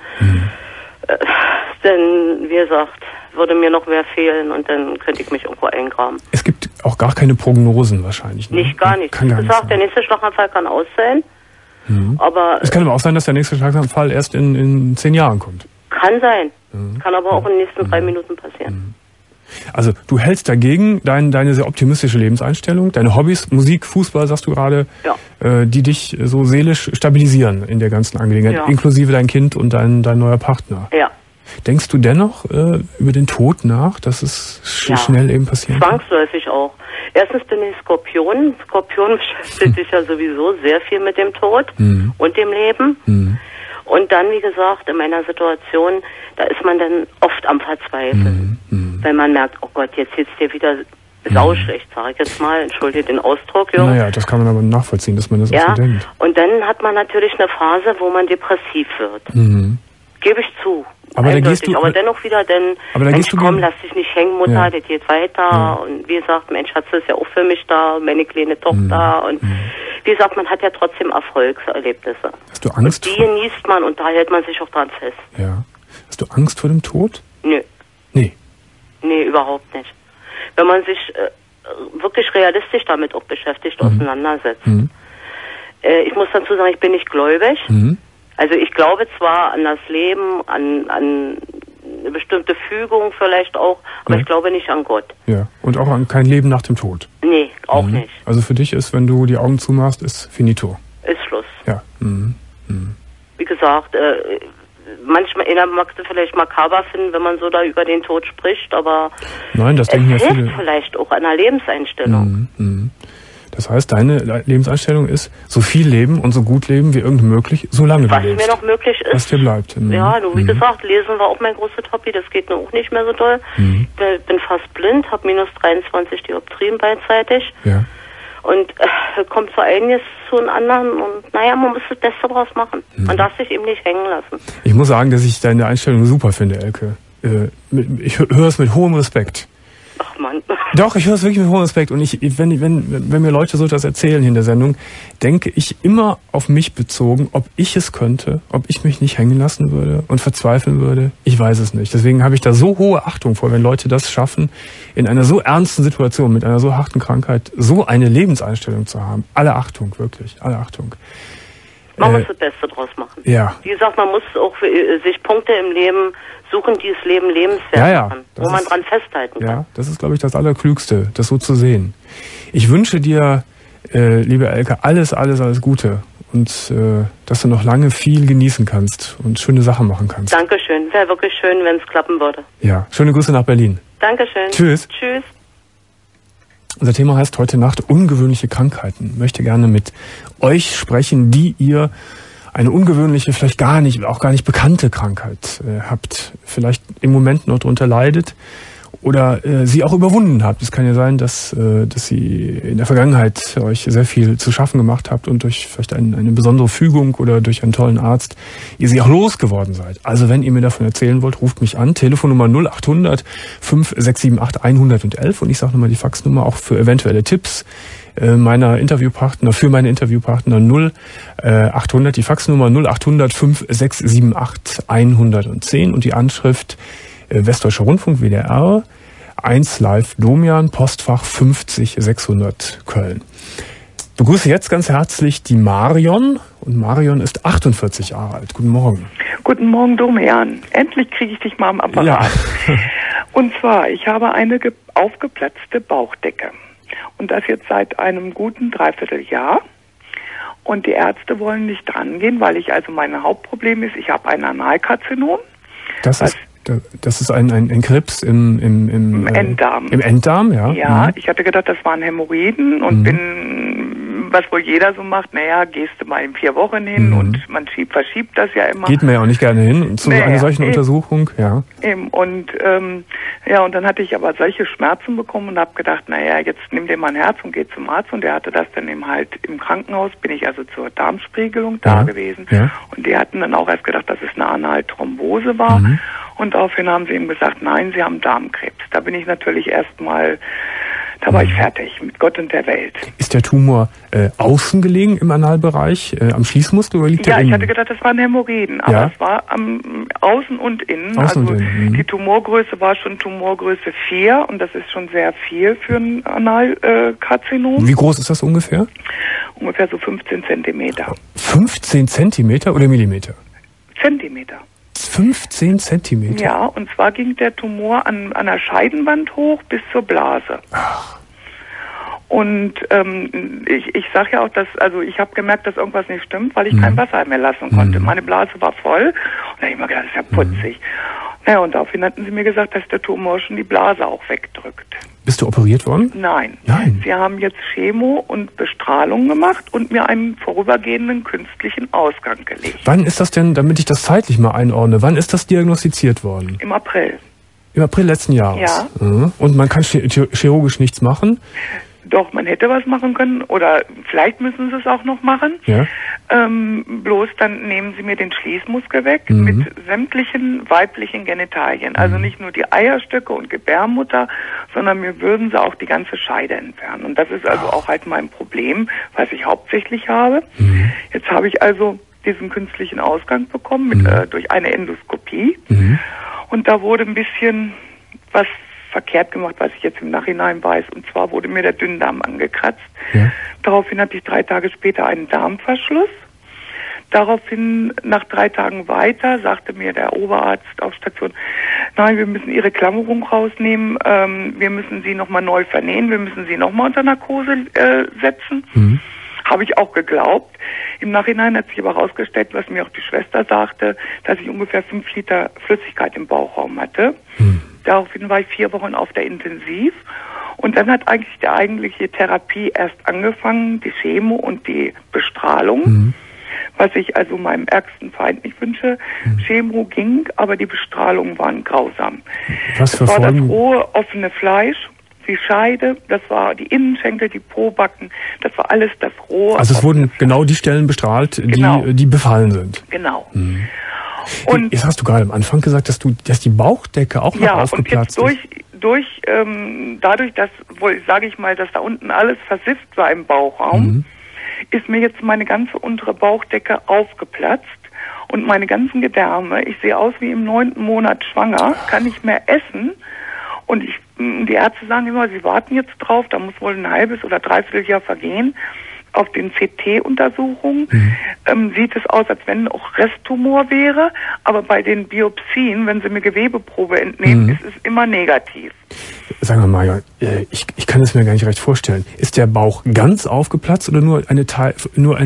S4: denn wie gesagt, würde mir noch mehr fehlen und dann könnte ich mich irgendwo eingraben.
S2: Es gibt auch gar keine Prognosen wahrscheinlich. Ne?
S4: Gar nicht. Wie gesagt, der nächste Schlaganfall kann aus sein, aber...
S2: Es kann aber auch sein, dass der nächste Schlaganfall erst in 10 Jahren kommt.
S4: Kann sein. Kann aber auch in den nächsten 3 Minuten passieren.
S2: Also du hältst dagegen deine sehr optimistische Lebenseinstellung, deine Hobbys, Musik, Fußball, sagst du gerade, die dich so seelisch stabilisieren in der ganzen Angelegenheit, inklusive dein Kind und dein neuer Partner. Ja. Denkst du dennoch über den Tod nach, dass es schnell eben passieren kann?
S4: Zwangsläufig auch. Erstens bin ich Skorpion. Skorpion beschäftigt sich ja sowieso sehr viel mit dem Tod und dem Leben. Und dann, wie gesagt, in meiner Situation, da ist man dann oft am Verzweifeln. Wenn man merkt, oh Gott, jetzt sitzt dir wieder sauschlecht, sage ich jetzt mal, entschuldige den Ausdruck, Junge.
S2: Naja, das kann man aber nachvollziehen, dass man das auch so denkt.
S4: Und dann hat man natürlich eine Phase, wo man depressiv wird. Gebe ich zu.
S2: Aber da gehst du,
S4: aber dennoch wieder, denn Mensch, komm, lass dich nicht hängen, Mutter, das geht weiter. Und wie gesagt, Mensch, Schatz ist ja auch für mich da, meine kleine Tochter. Und wie gesagt, man hat ja trotzdem Erfolgserlebnisse.
S2: Hast du Angst?
S4: Und die genießt man und da hält man sich auch dran fest.
S2: Ja. Hast du Angst vor dem Tod?
S4: Nö. Nee, überhaupt nicht. Wenn man sich wirklich realistisch damit auch beschäftigt, auseinandersetzt. Ich muss dazu sagen, ich bin nicht gläubig. Also ich glaube zwar an das Leben, an eine bestimmte Fügung vielleicht auch, aber ich glaube nicht an Gott.
S2: Ja, und auch an kein Leben nach dem Tod.
S4: Nee, auch nicht.
S2: Also für dich ist, wenn du die Augen zumachst, ist finito.
S4: Ist Schluss.
S2: Ja.
S4: Wie gesagt, manchmal mag es vielleicht makaber finden, wenn man so da über den Tod spricht, aber
S2: nein, das denken ja viele.
S4: Vielleicht auch an der Lebenseinstellung.
S2: Das heißt, deine Lebenseinstellung ist, so viel leben und so gut leben wie irgend möglich, solange du lebst.
S4: Was mir noch möglich ist.
S2: Was dir bleibt.
S4: Ja, wie gesagt, Lesen war auch mein großes Hobby, das geht nur auch nicht mehr so doll. Ich bin fast blind, habe minus 23 Dioptrien beidseitig. Ja. Und kommt so einiges zu einem anderen und naja, man muss das Beste draus machen. Man darf sich eben nicht hängen lassen.
S2: Ich muss sagen, dass ich deine Einstellung super finde, Elke. Ich höre es mit hohem Respekt.
S4: Ach Mann.
S2: Doch, ich höre es wirklich mit hohem Respekt. Und wenn mir Leute so das erzählen hier in der Sendung, denke ich immer auf mich bezogen, ob ich es könnte, ob ich mich nicht hängen lassen würde und verzweifeln würde. Ich weiß es nicht. Deswegen habe ich da so hohe Achtung vor, wenn Leute das schaffen, in einer so ernsten Situation, mit einer so harten Krankheit, so eine Lebenseinstellung zu haben. Alle Achtung, wirklich. Alle Achtung.
S4: Man muss das Beste draus machen.
S2: Ja.
S4: Wie gesagt, man muss auch sich Punkte im Leben suchen, die das Leben lebenswert machen, wo man dran festhalten kann.
S2: Ja, das ist, glaube ich, das Allerklügste, das so zu sehen. Ich wünsche dir, liebe Elke, alles Gute und dass du noch lange viel genießen kannst und schöne Sachen machen kannst.
S4: Dankeschön. Wäre wirklich schön, wenn es klappen würde.
S2: Ja, schöne Grüße nach Berlin.
S4: Dankeschön.
S2: Tschüss.
S4: Tschüss.
S2: Unser Thema heißt heute Nacht ungewöhnliche Krankheiten. Ich möchte gerne mit euch sprechen, die ihr eine ungewöhnliche, vielleicht auch gar nicht bekannte Krankheit habt. Vielleicht im Moment noch darunter leidet oder sie auch überwunden habt. Es kann ja sein, dass sie in der Vergangenheit euch sehr viel zu schaffen gemacht habt und durch vielleicht eine besondere Fügung oder durch einen tollen Arzt ihr sie auch losgeworden seid. Also wenn ihr mir davon erzählen wollt, ruft mich an. Telefonnummer 0800 5678 111 und ich sage nochmal die Faxnummer auch für eventuelle Tipps für meine Interviewpartner 0800, die Faxnummer 0800 5678 110 und die Anschrift Westdeutscher Rundfunk, WDR, 1 Live Domian, Postfach 50600 Köln. Ich begrüße jetzt ganz herzlich die Marion und Marion ist 48 Jahre alt. Guten Morgen.
S5: Guten Morgen, Domian. Endlich kriege ich dich mal am Apparat. Ja. Und zwar, ich habe eine aufgeplatzte Bauchdecke. Und das jetzt seit einem guten Dreivierteljahr. Und die Ärzte wollen nicht dran gehen, weil mein Hauptproblem ist, ich habe ein Analkarzinom.
S2: Das ist Das ist ein Krebs im
S5: Enddarm.
S2: Im Enddarm, ja.
S5: Ja, ich hatte gedacht, das waren Hämorrhoiden und bin, was wohl jeder so macht, gehst du mal in 4 Wochen hin und man verschiebt das ja immer.
S2: Geht mir ja auch nicht gerne hin zu einer solchen Untersuchung, ja.
S5: Und und dann hatte ich aber solche Schmerzen bekommen und habe gedacht, jetzt nimm dir mal ein Herz und geh zum Arzt, und der hatte das dann eben halt im Krankenhaus, bin ich also zur Darmspiegelung da gewesen und die hatten dann auch erst gedacht, dass es eine anale Thrombose war. Und daraufhin haben sie ihm gesagt, nein, sie haben Darmkrebs. Da bin ich natürlich erstmal, da war ich fertig mit Gott und der Welt.
S2: Ist der Tumor außen gelegen im Analbereich, am Schließmuskel, oder liegt der innen?
S5: Ja, ich hatte gedacht, das waren Hämorrhoiden, aber es war außen und innen. Die Tumorgröße war schon Tumorgröße 4 und das ist schon sehr viel für ein Analkarzinom.
S2: Wie groß ist das ungefähr?
S5: Ungefähr so 15 Zentimeter.
S2: 15 Zentimeter oder Millimeter?
S5: Zentimeter.
S2: 15 Zentimeter?
S5: Ja, und zwar ging der Tumor an der Scheidenwand hoch bis zur Blase.
S2: Ach.
S5: Und ich sage ja auch, ich habe gemerkt, dass irgendwas nicht stimmt, weil ich kein Wasser mehr lassen konnte. Meine Blase war voll und da habe ich mir gedacht, das ist ja putzig. Und daraufhin hatten sie mir gesagt, dass der Tumor schon die Blase auch wegdrückt.
S2: Bist du operiert worden?
S5: Nein.
S2: Nein.
S5: Sie haben jetzt Chemo und Bestrahlung gemacht und mir einen vorübergehenden künstlichen Ausgang gelegt.
S2: Wann ist das denn, damit ich das zeitlich mal einordne, wann ist das diagnostiziert worden?
S5: Im April.
S2: Im April letzten Jahres? Ja. Und man kann chirurgisch nichts machen?
S5: Doch, man hätte was machen können oder vielleicht müssen sie es auch noch machen.
S2: Ja.
S5: Bloß dann nehmen sie mir den Schließmuskel weg mit sämtlichen weiblichen Genitalien. Also nicht nur die Eierstöcke und Gebärmutter, sondern mir würden sie auch die ganze Scheide entfernen. Und das ist also auch halt mein Problem, was ich hauptsächlich habe. Jetzt habe ich also diesen künstlichen Ausgang bekommen durch eine Endoskopie. Und da wurde ein bisschen was verkehrt gemacht, was ich jetzt im Nachhinein weiß. Und zwar wurde mir der Dünndarm angekratzt. Ja. Daraufhin hatte ich 3 Tage später einen Darmverschluss. Daraufhin, nach 3 Tagen weiter, sagte mir der Oberarzt auf Station, nein, wir müssen Ihre Klammerung rausnehmen, wir müssen Sie nochmal neu vernähen, wir müssen Sie nochmal unter Narkose setzen. Habe ich auch geglaubt. Im Nachhinein hat sich aber herausgestellt, was mir auch die Schwester sagte, dass ich ungefähr 5 Liter Flüssigkeit im Bauchraum hatte. Daraufhin war ich 4 Wochen auf der Intensiv. Und dann hat eigentlich die eigentliche Therapie erst angefangen, die Chemo und die Bestrahlung. Was ich also meinem ärgsten Feind nicht wünsche. Chemo ging, aber die Bestrahlungen waren grausam.
S2: Was für
S5: das war das rohe, offene Fleisch, die Scheide, das war die Innenschenkel, die Pobacken, das war alles das rohe.
S2: Also es wurden genau die Stellen bestrahlt, die befallen sind.
S5: Genau.
S2: Und jetzt hast du gerade am Anfang gesagt, dass die Bauchdecke auch noch aufgeplatzt ist.
S5: Dadurch, dass wohl, sage ich mal, dass da unten alles versifft war im Bauchraum, ist mir jetzt meine ganze untere Bauchdecke aufgeplatzt und meine ganzen Gedärme. Ich sehe aus wie im 9. Monat schwanger, kann nicht mehr essen. Und die Ärzte sagen immer, sie warten jetzt drauf, da muss wohl ein halbes oder 3/4 Jahr vergehen. Auf den CT-Untersuchungen sieht es aus, als wenn auch Resttumor wäre, aber bei den Biopsien, wenn sie mir Gewebeprobe entnehmen, ist es immer negativ.
S2: Sagen wir mal, ich kann es mir gar nicht recht vorstellen. Ist der Bauch ganz aufgeplatzt oder nur ein Teil?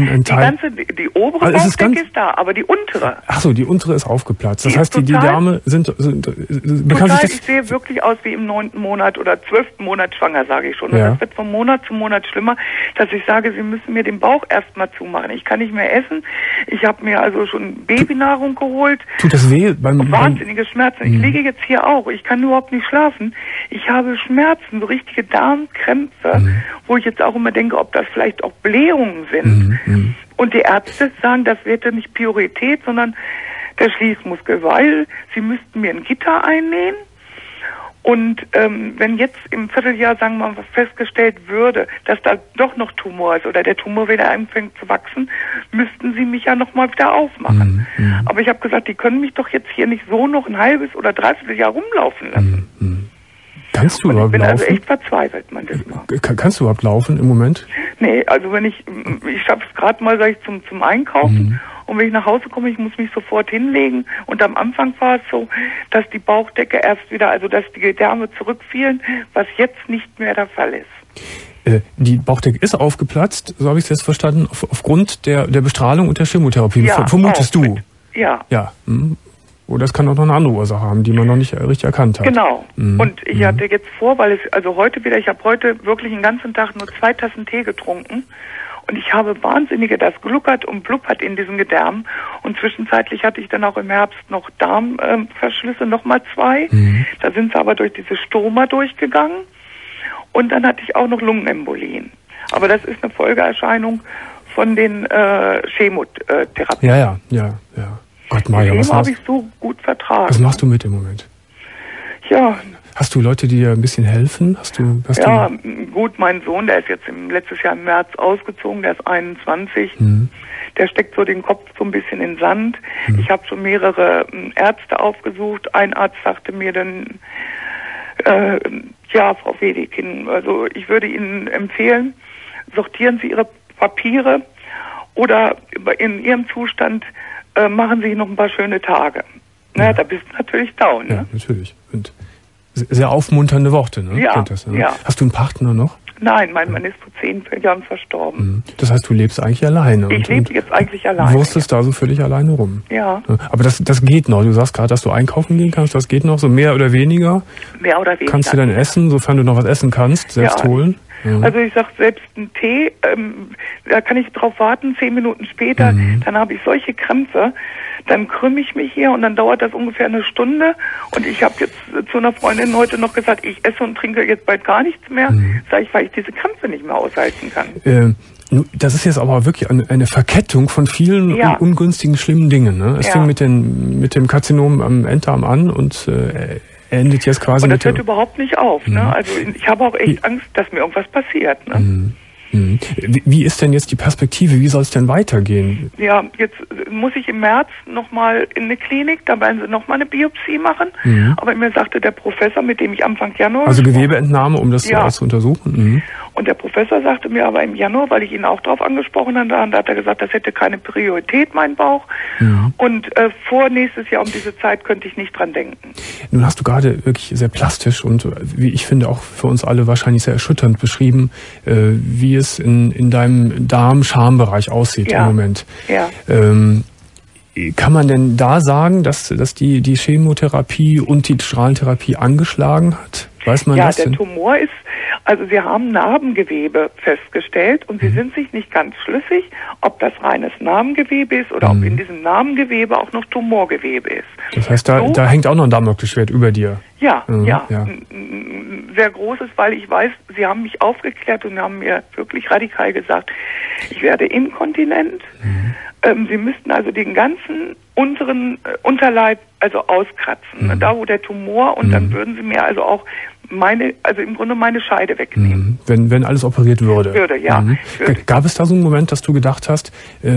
S5: Die obere Bauchdecke ist da, aber die untere.
S2: Ach so, die untere ist aufgeplatzt. Das heißt, die Därme sind
S5: ich sehe wirklich aus wie im 9. Monat oder 12. Monat schwanger, sage ich schon. Und das wird von Monat zu Monat schlimmer, dass ich sage, sie müssen mir den Bauch erstmal zumachen. Ich kann nicht mehr essen. Ich habe mir also schon Babynahrung geholt.
S2: Tut das weh?
S5: Wahnsinnige Schmerzen. Ich liege jetzt hier auch. Ich kann überhaupt nicht schlafen. Ich habe Schmerzen, so richtige Darmkrämpfe, wo ich jetzt auch immer denke, ob das vielleicht auch Blähungen sind. Und die Ärzte sagen, das wäre nicht Priorität, sondern der Schließmuskel, weil sie müssten mir ein Gitter einnähen. Und wenn jetzt im Vierteljahr, sagen wir mal, festgestellt würde, dass da doch noch Tumor ist oder der Tumor wieder anfängt zu wachsen, müssten sie mich ja nochmal wieder aufmachen. Aber ich habe gesagt, die können mich doch jetzt hier nicht so noch ein halbes oder 3/4 Jahr rumlaufen lassen.
S2: Kannst du überhaupt
S5: laufen? Ich bin also
S2: laufen?
S5: echt verzweifelt manchmal.
S2: Kannst du überhaupt laufen im Moment?
S5: Nee, also wenn ich schaffe es gerade mal, sag ich, zum Einkaufen. Und wenn ich nach Hause komme, ich muss mich sofort hinlegen. Und am Anfang war es so, dass die Bauchdecke erst wieder, also dass die Gedärme zurückfielen, was jetzt nicht mehr der Fall ist.
S2: Die Bauchdecke ist aufgeplatzt, so habe ich es jetzt verstanden, aufgrund der Bestrahlung und der Chemotherapie.
S5: Ja,
S2: vermutest du?
S5: Ja.
S2: Ja. Oder es kann auch noch eine andere Ursache haben, die man noch nicht richtig erkannt hat.
S5: Genau. Und ich hatte jetzt vor, weil ich habe heute wirklich den ganzen Tag nur 2 Tassen Tee getrunken. Und ich habe wahnsinnige, das gluckert und blubbert in diesem Gedärm. Und zwischenzeitlich hatte ich dann auch im Herbst noch Darmverschlüsse, nochmal 2. Da sind sie aber durch diese Stoma durchgegangen. Und dann hatte ich auch noch Lungenembolien. Aber das ist eine Folgeerscheinung von den Chemotherapien.
S2: Ja. Gott, Maja,
S5: was habe ich so gut vertragen.
S2: Was machst du mit im Moment?
S5: Ja.
S2: Hast du Leute, die dir ein bisschen helfen?
S5: Gut, mein Sohn, der ist jetzt letztes Jahr im März ausgezogen, der ist 21. Der steckt so den Kopf so ein bisschen in Sand. Ich habe schon mehrere Ärzte aufgesucht. Ein Arzt sagte mir dann, Frau Wedekind, also ich würde Ihnen empfehlen, sortieren Sie Ihre Papiere oder in Ihrem Zustand machen Sie noch ein paar schöne Tage. Ja. Da bist du natürlich down. Ne?
S2: Ja, natürlich. Und sehr aufmunternde Worte, ne?
S5: Ja,
S2: ja. Hast du einen Partner noch?
S5: Nein, mein Mann ist vor 10 Jahren verstorben.
S2: Das heißt, du lebst eigentlich alleine.
S5: Ich lebe jetzt eigentlich alleine.
S2: Du wurstest da so völlig alleine rum.
S5: Ja.
S2: Aber das geht noch. Du sagst gerade, dass du einkaufen gehen kannst. Das geht noch, so mehr oder weniger.
S5: Mehr oder weniger.
S2: Kannst du dann essen, sofern du noch was essen kannst, selbst holen?
S5: Ja. Also ich sag selbst einen Tee, da kann ich drauf warten, 10 Minuten später, dann habe ich solche Krämpfe, dann krümme ich mich hier und dann dauert das ungefähr eine Stunde und ich habe jetzt zu einer Freundin heute noch gesagt, ich esse und trinke jetzt bald gar nichts mehr, sag ich, weil ich diese Krämpfe nicht mehr aushalten kann.
S2: Das ist jetzt aber wirklich eine Verkettung von vielen ungünstigen, schlimmen Dingen. Ne? Es fing mit dem Karzinom am Enddarm an und endet jetzt quasi
S5: und das hört überhaupt nicht auf. Ne? Also ich habe auch echt Angst, dass mir irgendwas passiert. Ne?
S2: Wie ist denn jetzt die Perspektive? Wie soll es denn weitergehen?
S5: Ja, jetzt muss ich im März nochmal in eine Klinik, da werden sie nochmal eine Biopsie machen. Aber mir sagte der Professor, mit dem ich Anfang Januar...
S2: Also Gewebeentnahme, um das zu untersuchen?
S5: Und der Professor sagte mir aber im Januar, weil ich ihn auch darauf angesprochen habe, da hat er gesagt, das hätte keine Priorität, mein Bauch. Und vor nächstes Jahr um diese Zeit könnte ich nicht dran denken.
S2: Nun hast du gerade wirklich sehr plastisch und, wie ich finde, auch für uns alle wahrscheinlich sehr erschütternd beschrieben, wie es in deinem Darm-Schambereich aussieht im Moment.
S5: Ja.
S2: Kann man denn da sagen, dass die Chemotherapie und die Strahlentherapie angeschlagen hat? Weiß man das denn?
S5: Der Tumor ist, also sie haben Narbengewebe festgestellt und sie sind sich nicht ganz schlüssig, ob das reines Narbengewebe ist oder ob in diesem Narbengewebe auch noch Tumorgewebe ist.
S2: Das heißt, da hängt auch noch ein Damoklesschwert über dir.
S5: Ja. Ein sehr großes, weil ich weiß, sie haben mich aufgeklärt und haben mir wirklich radikal gesagt, ich werde inkontinent. Sie müssten also den ganzen unteren Unterleib also auskratzen, da wo der Tumor, und dann würden sie mir also auch im Grunde meine Scheide wegnehmen.
S2: Wenn alles operiert würde.
S5: Ja.
S2: Gab es da so einen Moment, dass du gedacht hast,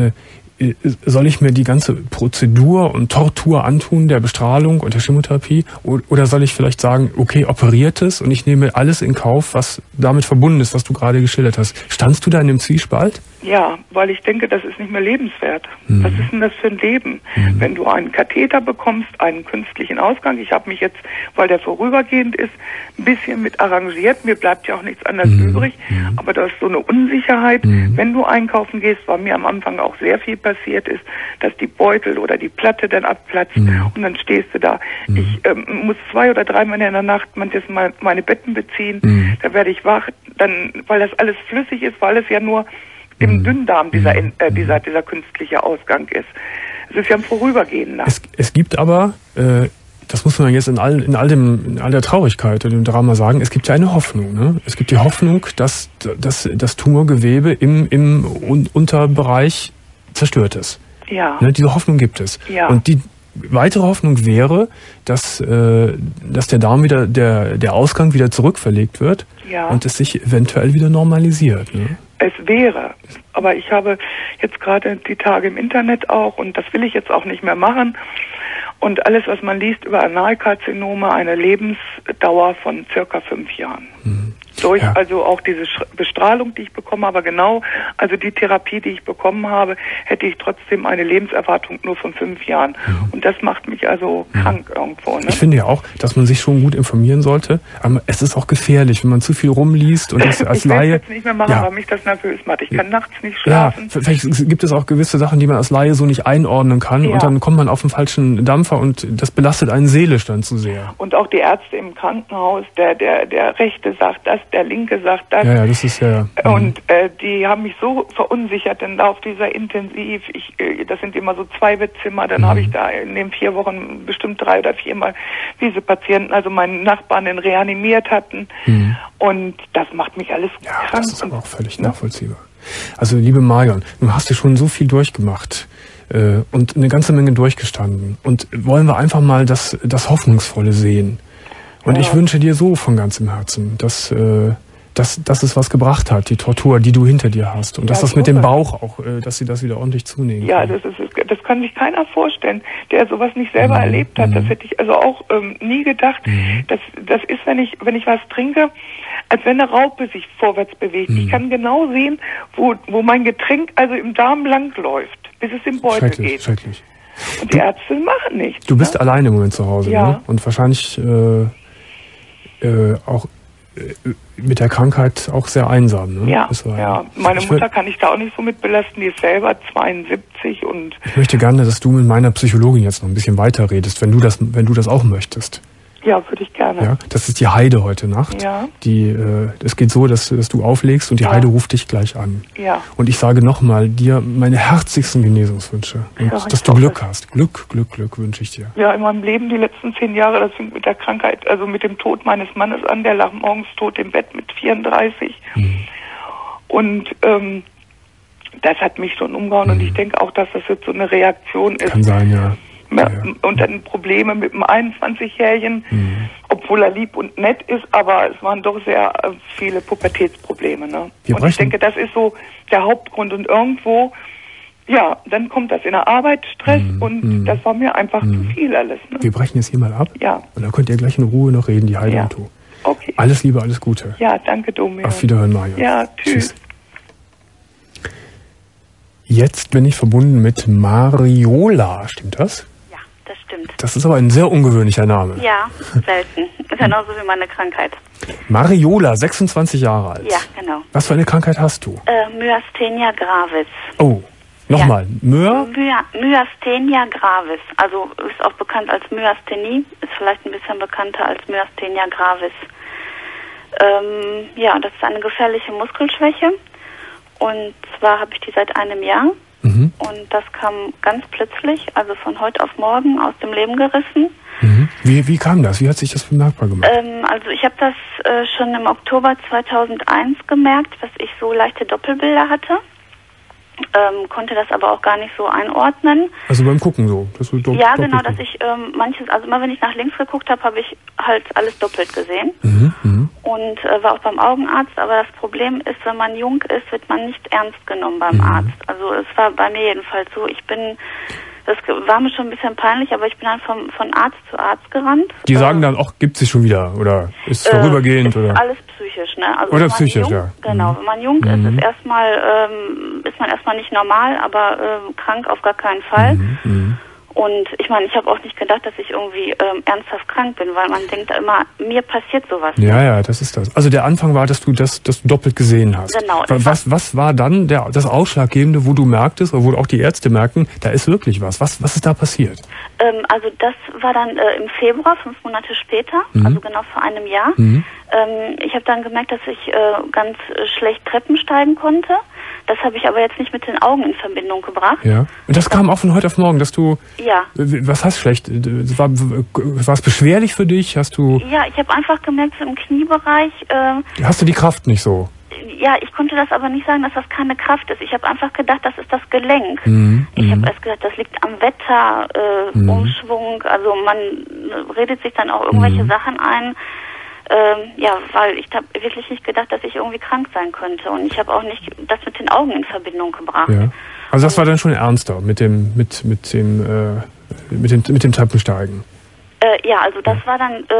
S2: soll ich mir die ganze Prozedur und Tortur antun, der Bestrahlung und der Chemotherapie? Oder soll ich vielleicht sagen, okay, operiert es und ich nehme alles in Kauf, was damit verbunden ist, was du gerade geschildert hast? Standst du da in dem Zwiespalt?
S5: Ja, weil ich denke, das ist nicht mehr lebenswert. Was ist denn das für ein Leben? Wenn du einen Katheter bekommst, einen künstlichen Ausgang. Ich habe mich jetzt, weil der vorübergehend ist, ein bisschen mit arrangiert. Mir bleibt ja auch nichts anderes übrig. Aber da ist so eine Unsicherheit. Wenn du einkaufen gehst, war mir am Anfang auch sehr viel passiert ist, dass die Beutel oder die Platte dann abplatzt und dann stehst du da. Ich muss 2 oder 3 Mal in der Nacht meine Betten beziehen. Da werde ich wach, dann, weil das alles flüssig ist, weil es ja nur im Dünndarm dieser künstliche Ausgang ist. Es ist ja ein Vorübergehender.
S2: Es gibt aber, das muss man jetzt in all der Traurigkeit und dem Drama sagen, es gibt ja eine Hoffnung. Ne? Es gibt die Hoffnung, dass das Tumorgewebe im Unterbereich zerstört ist.
S5: Ja.
S2: Ne? Diese Hoffnung gibt es.
S5: Ja.
S2: Und die weitere Hoffnung wäre, dass der Darm wieder, der Ausgang wieder zurückverlegt wird und es sich eventuell wieder normalisiert. Ne?
S5: Es wäre, aber ich habe jetzt gerade die Tage im Internet auch, und das will ich jetzt auch nicht mehr machen, und alles, was man liest über Analkarzinome, eine Lebensdauer von circa 5 Jahren. durch also auch diese Bestrahlung, die ich bekomme, aber genau, also die Therapie, die ich bekommen habe, hätte ich trotzdem eine Lebenserwartung nur von 5 Jahren. Und das macht mich also krank irgendwo. Ne?
S2: Ich finde ja auch, dass man sich schon gut informieren sollte, aber es ist auch gefährlich, wenn man zu viel rumliest und das als Laie...
S5: Ich will es jetzt nicht mehr machen, weil mich das nervös macht. Ich kann nachts nicht schlafen.
S2: Ja, vielleicht gibt es auch gewisse Sachen, die man als Laie so nicht einordnen kann und dann kommt man auf den falschen Dampfer und das belastet einen seelisch dann zu sehr.
S5: Und auch die Ärzte im Krankenhaus, der Rechte sagt das, der Linke sagt das.
S2: Ja, das ist ja...
S5: Und die haben mich so verunsichert, denn da auf dieser Intensiv, das sind immer so 2 Bettzimmer, dann habe ich da in den 4 Wochen bestimmt 3 oder 4 Mal diese Patienten, also meinen Nachbarn, den reanimiert hatten. Und das macht mich alles krank.
S2: Das ist aber auch völlig nachvollziehbar. Also liebe Marion, du hast ja schon so viel durchgemacht und eine ganze Menge durchgestanden. Und wollen wir einfach mal das Hoffnungsvolle sehen. Und ich wünsche dir so von ganzem Herzen, dass es was gebracht hat, die Tortur, die du hinter dir hast. Und dass das mit dem Bauch auch, dass sie das wieder ordentlich zunehmen kann.
S5: Das kann sich keiner vorstellen, der sowas nicht selber erlebt hat. Das hätte ich also auch nie gedacht. Das ist, wenn ich was trinke, als wenn eine Raupe sich vorwärts bewegt. Ich kann genau sehen, wo mein Getränk also im Darm langläuft, bis es im Beutel geht.
S2: Schrecklich.
S5: Und die Ärzte machen nichts.
S2: Du bist alleine im Moment zu Hause, ne? Und wahrscheinlich auch mit der Krankheit auch sehr einsam, ne?
S5: Ja. Meine Mutter kann ich da auch nicht so mit belasten, die ist selber 72 und...
S2: Ich möchte gerne, dass du mit meiner Psychologin jetzt noch ein bisschen weiter redest, wenn du das auch möchtest.
S5: Ja, würde ich gerne.
S2: Ja, das ist die Heide heute Nacht.
S5: Ja.
S2: Es geht so, dass du auflegst und die Heide ruft dich gleich an.
S5: Ja.
S2: Und ich sage nochmal dir meine herzlichsten Genesungswünsche. Und dass du Glück hast. Glück wünsche ich dir.
S5: Ja, in meinem Leben die letzten 10 Jahre, das fing mit der Krankheit, also mit dem Tod meines Mannes an. Der lag morgens tot im Bett mit 34. Und das hat mich schon umgehauen. Und ich denke auch, dass das jetzt so eine Reaktion ist.
S2: Kann sein, ja.
S5: Und dann Probleme mit dem 21-Jährigen, obwohl er lieb und nett ist, aber es waren doch sehr viele Pubertätsprobleme. Ne? Und ich denke, das ist so der Hauptgrund. Und irgendwo, dann kommt das in der Arbeit, Stress und das war mir einfach zu viel alles. Ne?
S2: Wir brechen jetzt hier mal ab.
S5: Ja.
S2: Und dann könnt ihr gleich in Ruhe noch reden, die Heide und du.
S5: Okay.
S2: Alles Liebe, alles Gute.
S5: Ja, danke, Domian.
S2: Auf Wiederhören, Marion.
S5: Ja, tschüss.
S2: Jetzt bin ich verbunden mit Mariola. Stimmt das?
S6: Ja, das stimmt.
S2: Das ist aber ein sehr ungewöhnlicher Name.
S6: Ja, selten. Ist genauso wie meine Krankheit.
S2: Mariola, 26 Jahre alt.
S6: Ja, genau.
S2: Was für eine Krankheit hast du?
S6: Myasthenia gravis.
S2: Oh, nochmal.
S6: Myasthenia gravis. Also ist auch bekannt als Myasthenie. Ist vielleicht ein bisschen bekannter als Myasthenia gravis. Das ist eine gefährliche Muskelschwäche. Und zwar habe ich die seit einem Jahr. Und das kam ganz plötzlich, also von heute auf morgen aus dem Leben gerissen.
S2: Wie kam das? Wie hat sich das bemerkbar gemacht?
S6: Also ich habe das schon im Oktober 2001 gemerkt, dass ich so leichte Doppelbilder hatte. Konnte das aber auch gar nicht so einordnen.
S2: Also beim Gucken so?
S6: Ja, genau, dass ich manches, also immer wenn ich nach links geguckt habe, habe ich halt alles doppelt gesehen. Und war auch beim Augenarzt, aber das Problem ist, wenn man jung ist, wird man nicht ernst genommen beim Arzt. Also es war bei mir jedenfalls so, das war mir schon ein bisschen peinlich, aber ich bin dann von Arzt zu Arzt gerannt.
S2: Die sagen dann, gibt sich schon wieder oder ist vorübergehend?
S6: Ist
S2: oder
S6: alles psychisch, ne? Also
S2: oder psychisch,
S6: jung, Genau, wenn man jung ist, ist man erstmal nicht normal, aber krank auf gar keinen Fall. Und ich meine, ich habe auch nicht gedacht, dass ich irgendwie ernsthaft krank bin, weil man denkt immer, mir passiert sowas.
S2: Ja, das ist das. Also der Anfang war, dass du das doppelt gesehen hast.
S6: Genau.
S2: Was war dann das Ausschlaggebende, wo du merktest, oder wo auch die Ärzte merkten, da ist wirklich was? Was ist da passiert?
S6: Also das war dann im Februar, 5 Monate später, also genau vor einem Jahr. Ich habe dann gemerkt, dass ich ganz schlecht Treppen steigen konnte. Das habe ich aber jetzt nicht mit den Augen in Verbindung gebracht.
S2: Ja. Und das kam auch von heute auf morgen, dass du...
S6: Ja.
S2: Was heißt schlecht? War es beschwerlich für dich? Hast du...
S6: Ja, ich habe einfach gemerkt, so im Kniebereich...
S2: hast du die Kraft nicht so?
S6: Ja, ich konnte das aber nicht sagen, dass das keine Kraft ist. Ich habe einfach gedacht, das ist das Gelenk. Ich habe erst gedacht, das liegt am Wetter, Umschwung. Also man redet sich dann auch irgendwelche Sachen ein. Weil ich habe wirklich nicht gedacht, dass ich irgendwie krank sein könnte. Und ich habe auch nicht das mit den Augen in Verbindung gebracht.
S2: Ja. Also das war dann schon ernster mit dem Treppensteigen.
S6: Also das war dann, aber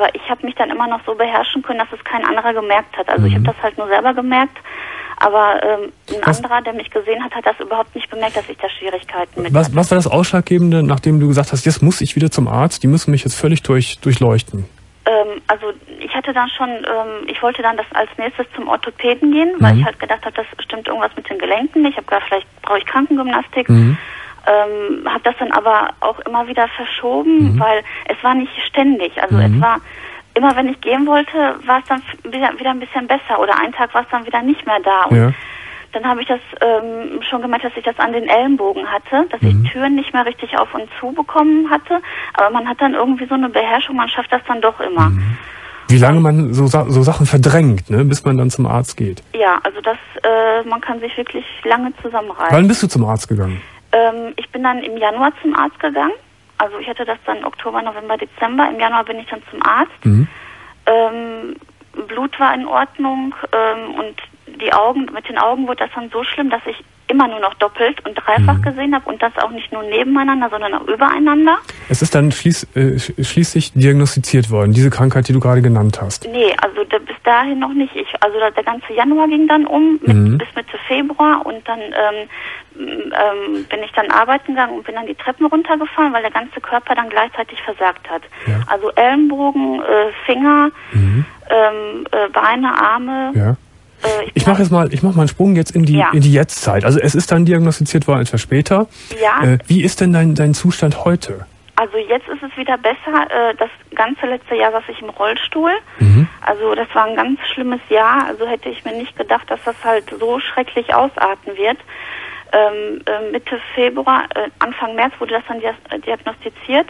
S6: aber ich habe mich dann immer noch so beherrschen können, dass es kein anderer gemerkt hat. Also ich habe das halt nur selber gemerkt, aber ein anderer, der mich gesehen hat, hat das überhaupt nicht bemerkt, dass ich da Schwierigkeiten mit hatte.
S2: Was war das Ausschlaggebende, nachdem du gesagt hast, jetzt muss ich wieder zum Arzt, die müssen mich jetzt völlig durchleuchten?
S6: Also ich hatte dann schon, ich wollte dann das als nächstes zum Orthopäden gehen, weil ich halt gedacht habe, das stimmt irgendwas mit den Gelenken nicht. Ich habe gedacht, vielleicht brauche ich Krankengymnastik. Habe das dann aber auch immer wieder verschoben, weil es war nicht ständig. Also es war immer, wenn ich gehen wollte, war es dann wieder ein bisschen besser. Oder einen Tag war es dann wieder nicht mehr da. Und dann habe ich das schon gemerkt, dass ich das an den Ellenbogen hatte, dass ich Türen nicht mehr richtig auf und zu bekommen hatte. Aber man hat dann irgendwie so eine Beherrschung, man schafft das dann doch immer.
S2: Wie lange man so Sachen verdrängt, ne, bis man dann zum Arzt geht?
S6: Ja, also das, man kann sich wirklich lange zusammenreißen.
S2: Wann bist du zum Arzt gegangen?
S6: Ich bin dann im Januar zum Arzt gegangen. Also ich hatte das dann Oktober, November, Dezember. Im Januar bin ich dann zum Arzt. Blut war in Ordnung und mit den Augen wurde das dann so schlimm, dass ich immer nur noch doppelt und dreifach gesehen habe und das auch nicht nur nebeneinander, sondern auch übereinander. Es ist dann
S2: schließlich diagnostiziert worden, diese Krankheit, die du gerade genannt hast?
S6: Nee, also bis dahin noch nicht. Also der ganze Januar ging dann bis Mitte Februar und dann bin ich dann arbeiten gegangen und bin dann die Treppen runtergefallen, weil der ganze Körper dann gleichzeitig versagt hat. Ja. Also Ellenbogen, Finger, Beine, Arme.
S2: Ja. Ich mache mal einen Sprung jetzt in die Jetztzeit. Also es ist dann diagnostiziert worden etwas später.
S6: Ja.
S2: Wie ist denn dein Zustand heute?
S6: Also jetzt ist es wieder besser. Das ganze letzte Jahr saß ich im Rollstuhl. Also das war ein ganz schlimmes Jahr. Also hätte ich mir nicht gedacht, dass das halt so schrecklich ausarten wird. Mitte Februar, Anfang März wurde das dann diagnostiziert.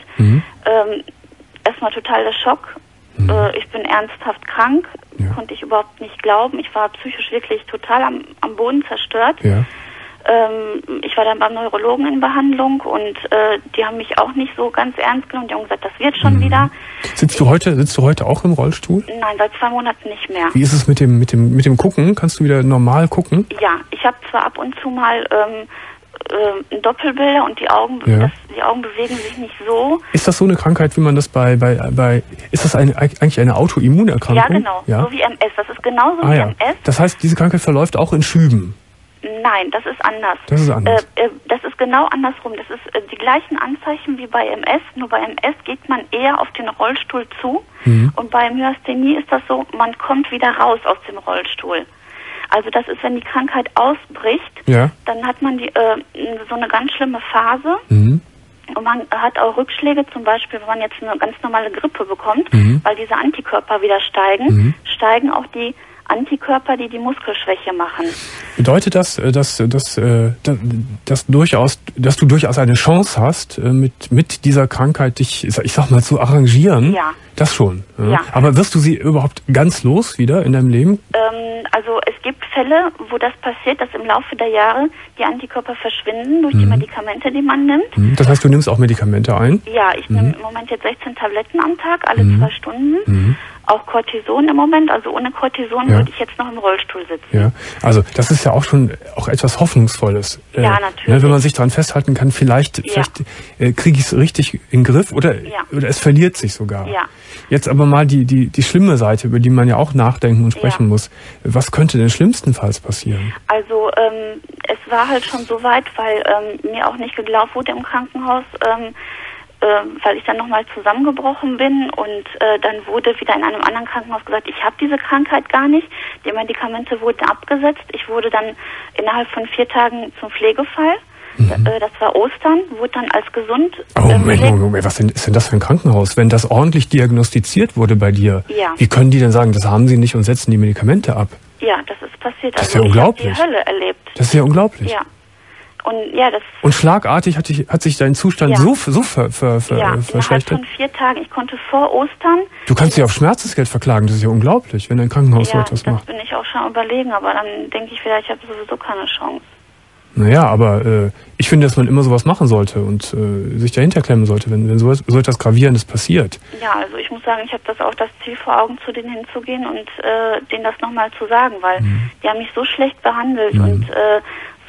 S6: Erstmal total der Schock. Ich bin ernsthaft krank, konnte ich überhaupt nicht glauben. Ich war psychisch wirklich total am Boden zerstört. Ja. Ich war dann beim Neurologen in Behandlung und die haben mich auch nicht so ganz ernst genommen. Die haben gesagt, das wird schon wieder.
S2: Sitzt du heute auch im Rollstuhl?
S6: Nein, seit 2 Monaten nicht mehr.
S2: Wie ist es mit dem Gucken? Kannst du wieder normal gucken?
S6: Ja, ich habe zwar ab und zu mal Doppelbilder und die Augen bewegen sich nicht so.
S2: Ist das so eine Krankheit, wie man das ist das eigentlich eine Autoimmunerkrankung?
S6: Ja, genau. Ja? So wie MS. Das ist genauso wie MS.
S2: Das heißt, diese Krankheit verläuft auch in Schüben?
S6: Nein, das ist anders.
S2: Das ist anders.
S6: Das ist genau andersrum. Das ist die gleichen Anzeichen wie bei MS, nur bei MS geht man eher auf den Rollstuhl zu und bei Myasthenie ist das so, man kommt wieder raus aus dem Rollstuhl. Also das ist, wenn die Krankheit ausbricht, dann hat man so eine ganz schlimme Phase und man hat auch Rückschläge, zum Beispiel, wenn man jetzt eine ganz normale Grippe bekommt, weil diese Antikörper wieder steigen auch die Antikörper, die Muskelschwäche machen.
S2: Bedeutet das, dass du durchaus eine Chance hast, mit dieser Krankheit dich, ich sag mal, zu arrangieren?
S6: Ja.
S2: Das schon. Ja. Aber wirst du sie überhaupt ganz los wieder in deinem Leben?
S6: Also es gibt Fälle, wo das passiert, dass im Laufe der Jahre die Antikörper verschwinden durch die Medikamente, die man nimmt.
S2: Das heißt, du nimmst auch Medikamente ein?
S6: Ja, ich nehme im Moment jetzt 16 Tabletten am Tag, alle 2 Stunden. Auch Cortison im Moment, also ohne Cortison würde ich jetzt noch im Rollstuhl sitzen. Ja,
S2: also das ist ja auch etwas Hoffnungsvolles.
S6: Ja, natürlich.
S2: Wenn man sich daran festhalten kann, vielleicht kriege ich es richtig in den Griff oder es verliert sich sogar. Ja. Jetzt aber mal die schlimme Seite, über die man ja auch nachdenken und sprechen muss. Was könnte denn schlimmstenfalls passieren?
S6: Also es war halt schon so weit, weil mir auch nicht geglaubt wurde im Krankenhaus, weil ich dann nochmal zusammengebrochen bin und dann wurde wieder in einem anderen Krankenhaus gesagt, ich habe diese Krankheit gar nicht. Die Medikamente wurden abgesetzt. Ich wurde dann innerhalb von 4 Tagen zum Pflegefall. Das war Ostern, wurde dann als gesund.
S2: Moment, was ist denn das für ein Krankenhaus? Wenn das ordentlich diagnostiziert wurde bei dir, wie können die denn sagen, das haben sie nicht und setzen die Medikamente ab?
S6: Ja, das ist passiert.
S2: Das ist ja unglaublich.
S6: Ich habe die Hölle erlebt.
S2: Das ist ja unglaublich.
S6: Ja. Und
S2: schlagartig hat sich dein Zustand so verschlechtert?
S6: Innerhalb von 4 Tagen. Ich konnte vor Ostern...
S2: Du kannst dich auf Schmerzensgeld verklagen, das ist ja unglaublich, wenn ein Krankenhaus so etwas macht.
S6: Ja, das bin ich auch schon überlegen, aber dann denke ich wieder, ich habe sowieso keine Chance.
S2: Naja, aber ich finde, dass man immer sowas machen sollte und sich dahinter klemmen sollte, wenn so etwas Gravierendes passiert.
S6: Ja, also ich muss sagen, ich habe das Ziel vor Augen, zu denen hinzugehen und denen das nochmal zu sagen, weil die haben mich so schlecht behandelt und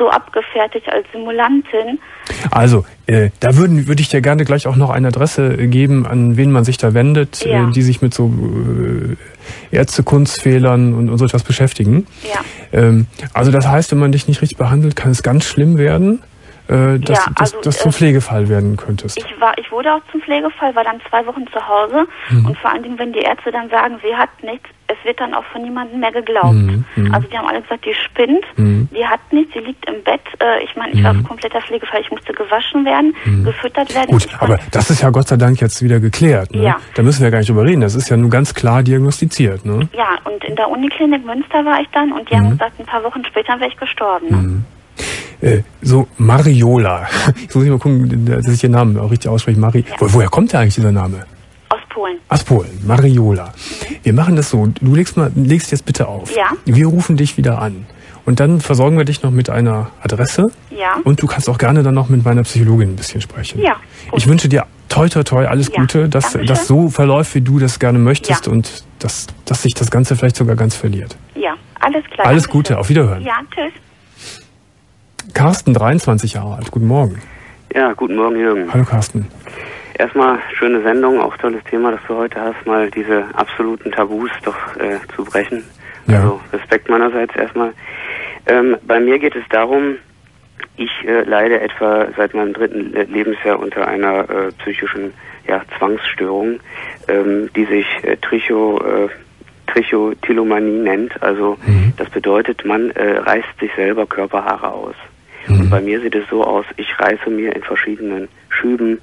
S6: so abgefertigt als Simulantin.
S2: Also, da würde ich dir gerne gleich auch noch eine Adresse geben, an wen man sich da wendet, die sich mit so Ärztekunstfehlern und so etwas beschäftigen.
S6: Ja.
S2: Also das heißt, wenn man dich nicht richtig behandelt, kann es ganz schlimm werden, dass du zum Pflegefall werden könntest.
S6: Ich wurde auch zum Pflegefall, war dann 2 Wochen zu Hause und vor allen Dingen, wenn die Ärzte dann sagen, sie hat nichts, es wird dann auch von niemandem mehr geglaubt. Also die haben alle gesagt, die spinnt, die hat nichts, sie liegt im Bett. Ich meine, ich war kompletter Pflegefall, ich musste gewaschen werden, gefüttert werden.
S2: Gut, aber das ist ja Gott sei Dank jetzt wieder geklärt. Ne? Ja. Da müssen wir gar nicht drüber reden, das ist ja nun ganz klar diagnostiziert. Ne?
S6: Ja, und in der Uniklinik Münster war ich dann und die haben gesagt, ein paar Wochen später wäre ich gestorben. Ne?
S2: So Mariola. Jetzt muss ich mal gucken, dass ich den Namen auch richtig ausspreche. Woher kommt der eigentlich, dieser Name?
S6: Aus Polen.
S2: Aus Polen, Mariola. Wir machen das so, du legst jetzt bitte auf.
S6: Ja.
S2: Wir rufen dich wieder an. Und dann versorgen wir dich noch mit einer Adresse.
S6: Ja.
S2: Und du kannst auch gerne dann noch mit meiner Psychologin ein bisschen sprechen.
S6: Ja. Gut.
S2: Ich wünsche dir toi toi toi alles Gute, dass das so verläuft, wie du das gerne möchtest und dass sich das Ganze vielleicht sogar ganz verliert.
S6: Ja, alles klar.
S2: Alles Gute, auf Wiederhören.
S6: Ja, tschüss.
S2: Carsten, 23 Jahre alt. Guten Morgen.
S7: Ja, guten Morgen, Jürgen.
S2: Hallo, Carsten.
S7: Erstmal schöne Sendung, auch tolles Thema, das du heute hast, mal diese absoluten Tabus doch zu brechen.
S2: Ja.
S7: Also Respekt meinerseits erstmal. Bei mir geht es darum, ich leide etwa seit meinem 3. Lebensjahr unter einer psychischen Zwangsstörung, die sich Trichotillomanie nennt. Also das bedeutet, man reißt sich selber Körperhaare aus. Und bei mir sieht es so aus, ich reiße mir in verschiedenen Schüben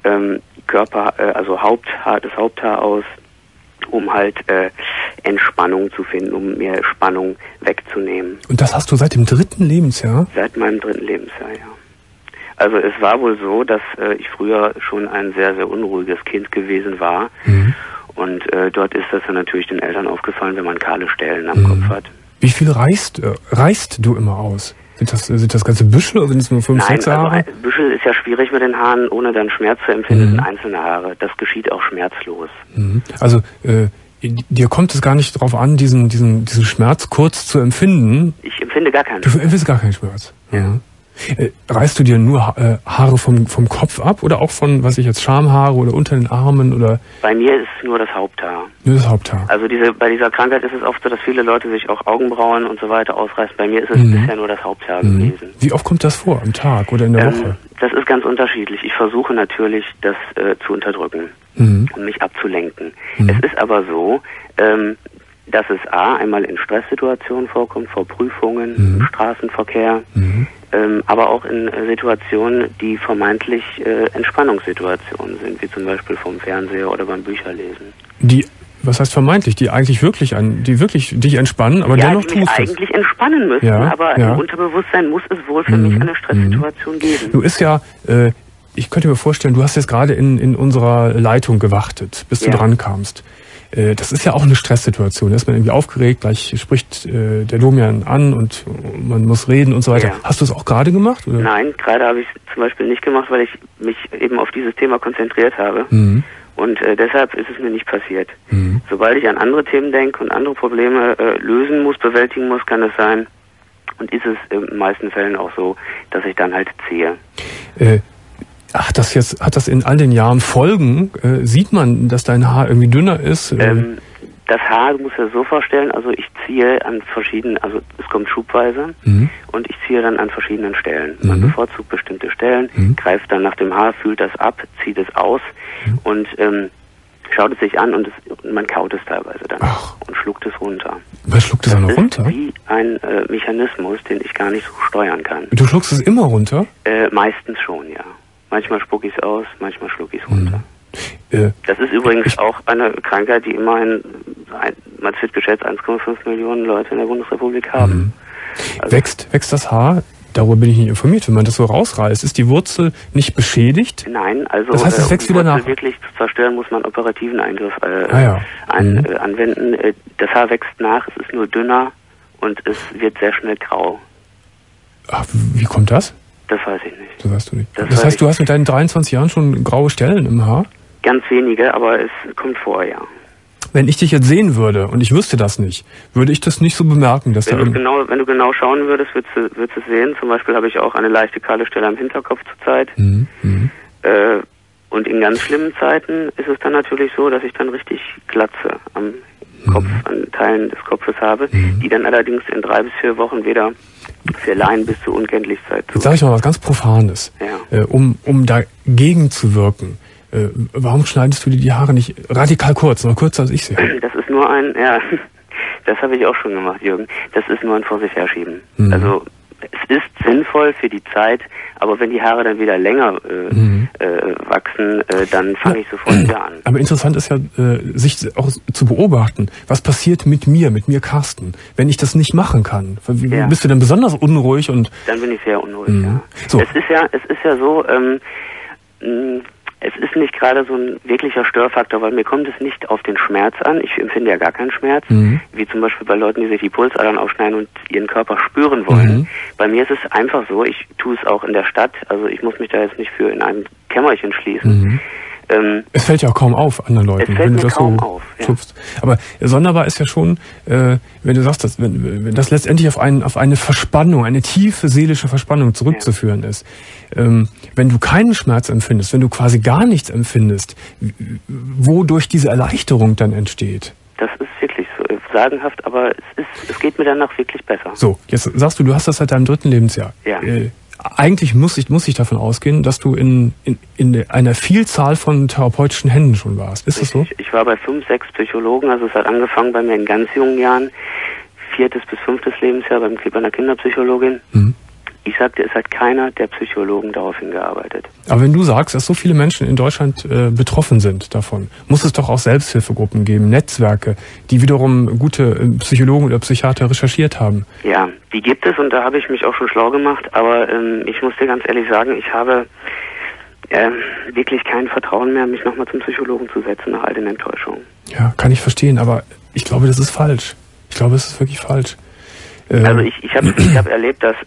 S7: das Haupthaar aus, um halt Entspannung zu finden, um mir Spannung wegzunehmen.
S2: Und das hast du seit dem 3. Lebensjahr?
S7: Seit meinem 3. Lebensjahr, ja. Also es war wohl so, dass ich früher schon ein sehr, sehr unruhiges Kind gewesen war. Und dort ist das dann natürlich den Eltern aufgefallen, wenn man kahle Stellen am Kopf hat.
S2: Wie viel reißt du immer aus? Sind das ganze Büschel oder sind es nur 5, 6 Haare?
S7: Also Büschel ist ja schwierig mit den Haaren, ohne dann Schmerz zu empfinden, sind einzelne Haare. Das geschieht auch schmerzlos.
S2: Also dir kommt es gar nicht darauf an, diesen Schmerz kurz zu empfinden?
S7: Ich empfinde gar keinen
S2: Schmerz. Du empfindest gar keinen Schmerz?
S7: Ja.
S2: Reißt du dir nur Haare vom Kopf ab oder auch von, Schamhaare oder unter den Armen oder?
S7: Bei mir ist es nur das Haupthaar.
S2: Nur das Haupthaar.
S7: Also bei dieser Krankheit ist es oft so, dass viele Leute sich auch Augenbrauen und so weiter ausreißen. Bei mir ist es bisher nur das Haupthaar gewesen.
S2: Wie oft kommt das vor? Am Tag oder in der Woche?
S7: Das ist ganz unterschiedlich. Ich versuche natürlich, das zu unterdrücken und mich abzulenken. Es ist aber so, dass es einmal in Stresssituationen vorkommt, vor Prüfungen, im Straßenverkehr, aber auch in Situationen, die vermeintlich Entspannungssituationen sind, wie zum Beispiel vom Fernseher oder beim Bücherlesen.
S2: Was heißt vermeintlich? Die eigentlich wirklich dich entspannen, aber dennoch tust du es.
S7: Die eigentlich entspannen müssen, aber im Unterbewusstsein muss es wohl für mich eine Stresssituation geben.
S2: Du ist ja, ich könnte mir vorstellen, du hast jetzt gerade in unserer Leitung gewartet, bis du dran kamst. Das ist ja auch eine Stresssituation. Da ist man irgendwie aufgeregt, gleich spricht der Domian an und man muss reden und so weiter. Ja. Hast du es auch gerade gemacht? Oder?
S7: Nein, gerade habe ich es zum Beispiel nicht gemacht, weil ich mich eben auf dieses Thema konzentriert habe. Und deshalb ist es mir nicht passiert. Sobald ich an andere Themen denke und andere Probleme lösen muss, bewältigen muss, kann es sein. Und ist es in den meisten Fällen auch so, dass ich dann halt ziehe.
S2: Hat das in all den Jahren Folgen? Sieht man, dass dein Haar irgendwie dünner ist?
S7: Das Haar, du musst dir das so vorstellen, also ich ziehe an verschiedenen, also es kommt schubweise und ich ziehe dann an verschiedenen Stellen. Man bevorzugt bestimmte Stellen, greift dann nach dem Haar, fühlt das ab, zieht es aus und schaut es sich an und man kaut es teilweise dann und schluckt es runter.
S2: Was schluckt es dann noch runter?
S7: Das ist wie ein Mechanismus, den ich gar nicht so steuern kann.
S2: Du schluckst es immer runter?
S7: Meistens schon, ja. Manchmal spucke ich es aus, manchmal schlucke ich es runter. Das ist übrigens auch eine Krankheit, die immerhin, man wird geschätzt, 1,5 Millionen Leute in der Bundesrepublik haben.
S2: Also wächst das Haar? Darüber bin ich nicht informiert. Wenn man das so rausreißt, ist die Wurzel nicht beschädigt?
S7: Nein, also
S2: das heißt, es wächst wieder nach.
S7: Wirklich zu zerstören, muss man operativen Eingriff anwenden. Das Haar wächst nach, es ist nur dünner und es wird sehr schnell grau.
S2: Ach, wie kommt das?
S7: Das weiß ich nicht.
S2: Das weißt du nicht. Das heißt, du hast mit deinen 23 Jahren schon graue Stellen im Haar?
S7: Ganz wenige, aber es kommt vor, ja.
S2: Wenn ich dich jetzt sehen würde und ich wüsste das nicht, würde ich das nicht so bemerken, dass
S7: wenn du genau schauen würdest, würdest du es sehen. Zum Beispiel habe ich auch eine leichte kahle Stelle am Hinterkopf zurzeit. Und in ganz schlimmen Zeiten ist es dann natürlich so, dass ich dann richtig Glatze am Kopf, an Teilen des Kopfes habe, die dann allerdings in 3 bis 4 Wochen wieder verleihen bis zur Unkenntlichkeit.
S2: Jetzt sage ich mal was ganz Profanes, um dagegen zu wirken. Warum schneidest du dir die Haare nicht radikal kurz, noch kürzer als ich sie habe?
S7: Das ist nur das habe ich auch schon gemacht, Jürgen. Das ist nur ein vor sich herschieben. Also es ist sinnvoll für die Zeit, aber wenn die Haare dann wieder länger wachsen, dann fange ich sofort wieder an.
S2: Aber interessant ist ja, sich auch zu beobachten, was passiert mit mir Carsten, wenn ich das nicht machen kann. Bist du denn besonders unruhig?
S7: Dann bin ich sehr unruhig, So. Es ist ja so, es ist nicht gerade so ein wirklicher Störfaktor, weil mir kommt es nicht auf den Schmerz an. Ich empfinde ja gar keinen Schmerz, wie zum Beispiel bei Leuten, die sich die Pulsadern aufschneiden und ihren Körper spüren wollen. Bei mir ist es einfach so, ich tue es auch in der Stadt, also ich muss mich da jetzt nicht für in einem Kämmerchen schließen.
S2: Es fällt ja auch kaum auf anderen Leuten,
S7: wenn du das kaum so auf,
S2: tupfst. Aber sonderbar ist ja schon, wenn du sagst, dass, wenn das letztendlich auf eine Verspannung, eine tiefe seelische Verspannung zurückzuführen ist. Wenn du keinen Schmerz empfindest, wenn du quasi gar nichts empfindest, wodurch diese Erleichterung dann entsteht.
S7: Das ist wirklich so sagenhaft, aber es geht mir danach wirklich besser.
S2: So, jetzt sagst du hast das seit deinem 3. Lebensjahr.
S7: Ja.
S2: Eigentlich muss ich davon ausgehen, dass du in einer Vielzahl von therapeutischen Händen schon warst. Ist das so?
S7: Ich war bei 5, 6 Psychologen, also es hat angefangen bei mir in ganz jungen Jahren, 4. bis 5. Lebensjahr bei einer Kinderpsychologin. Ich sagte, es hat keiner der Psychologen darauf hingearbeitet.
S2: Aber wenn du sagst, dass so viele Menschen in Deutschland betroffen sind davon, muss es doch auch Selbsthilfegruppen geben, Netzwerke, die wiederum gute Psychologen oder Psychiater recherchiert haben.
S7: Ja, die gibt es und da habe ich mich auch schon schlau gemacht, aber ich muss dir ganz ehrlich sagen, ich habe wirklich kein Vertrauen mehr, mich nochmal zum Psychologen zu setzen nach all den Enttäuschungen.
S2: Ja, kann ich verstehen, aber ich glaube, das ist falsch. Ich glaube, es ist wirklich falsch.
S7: Also ich hab erlebt, dass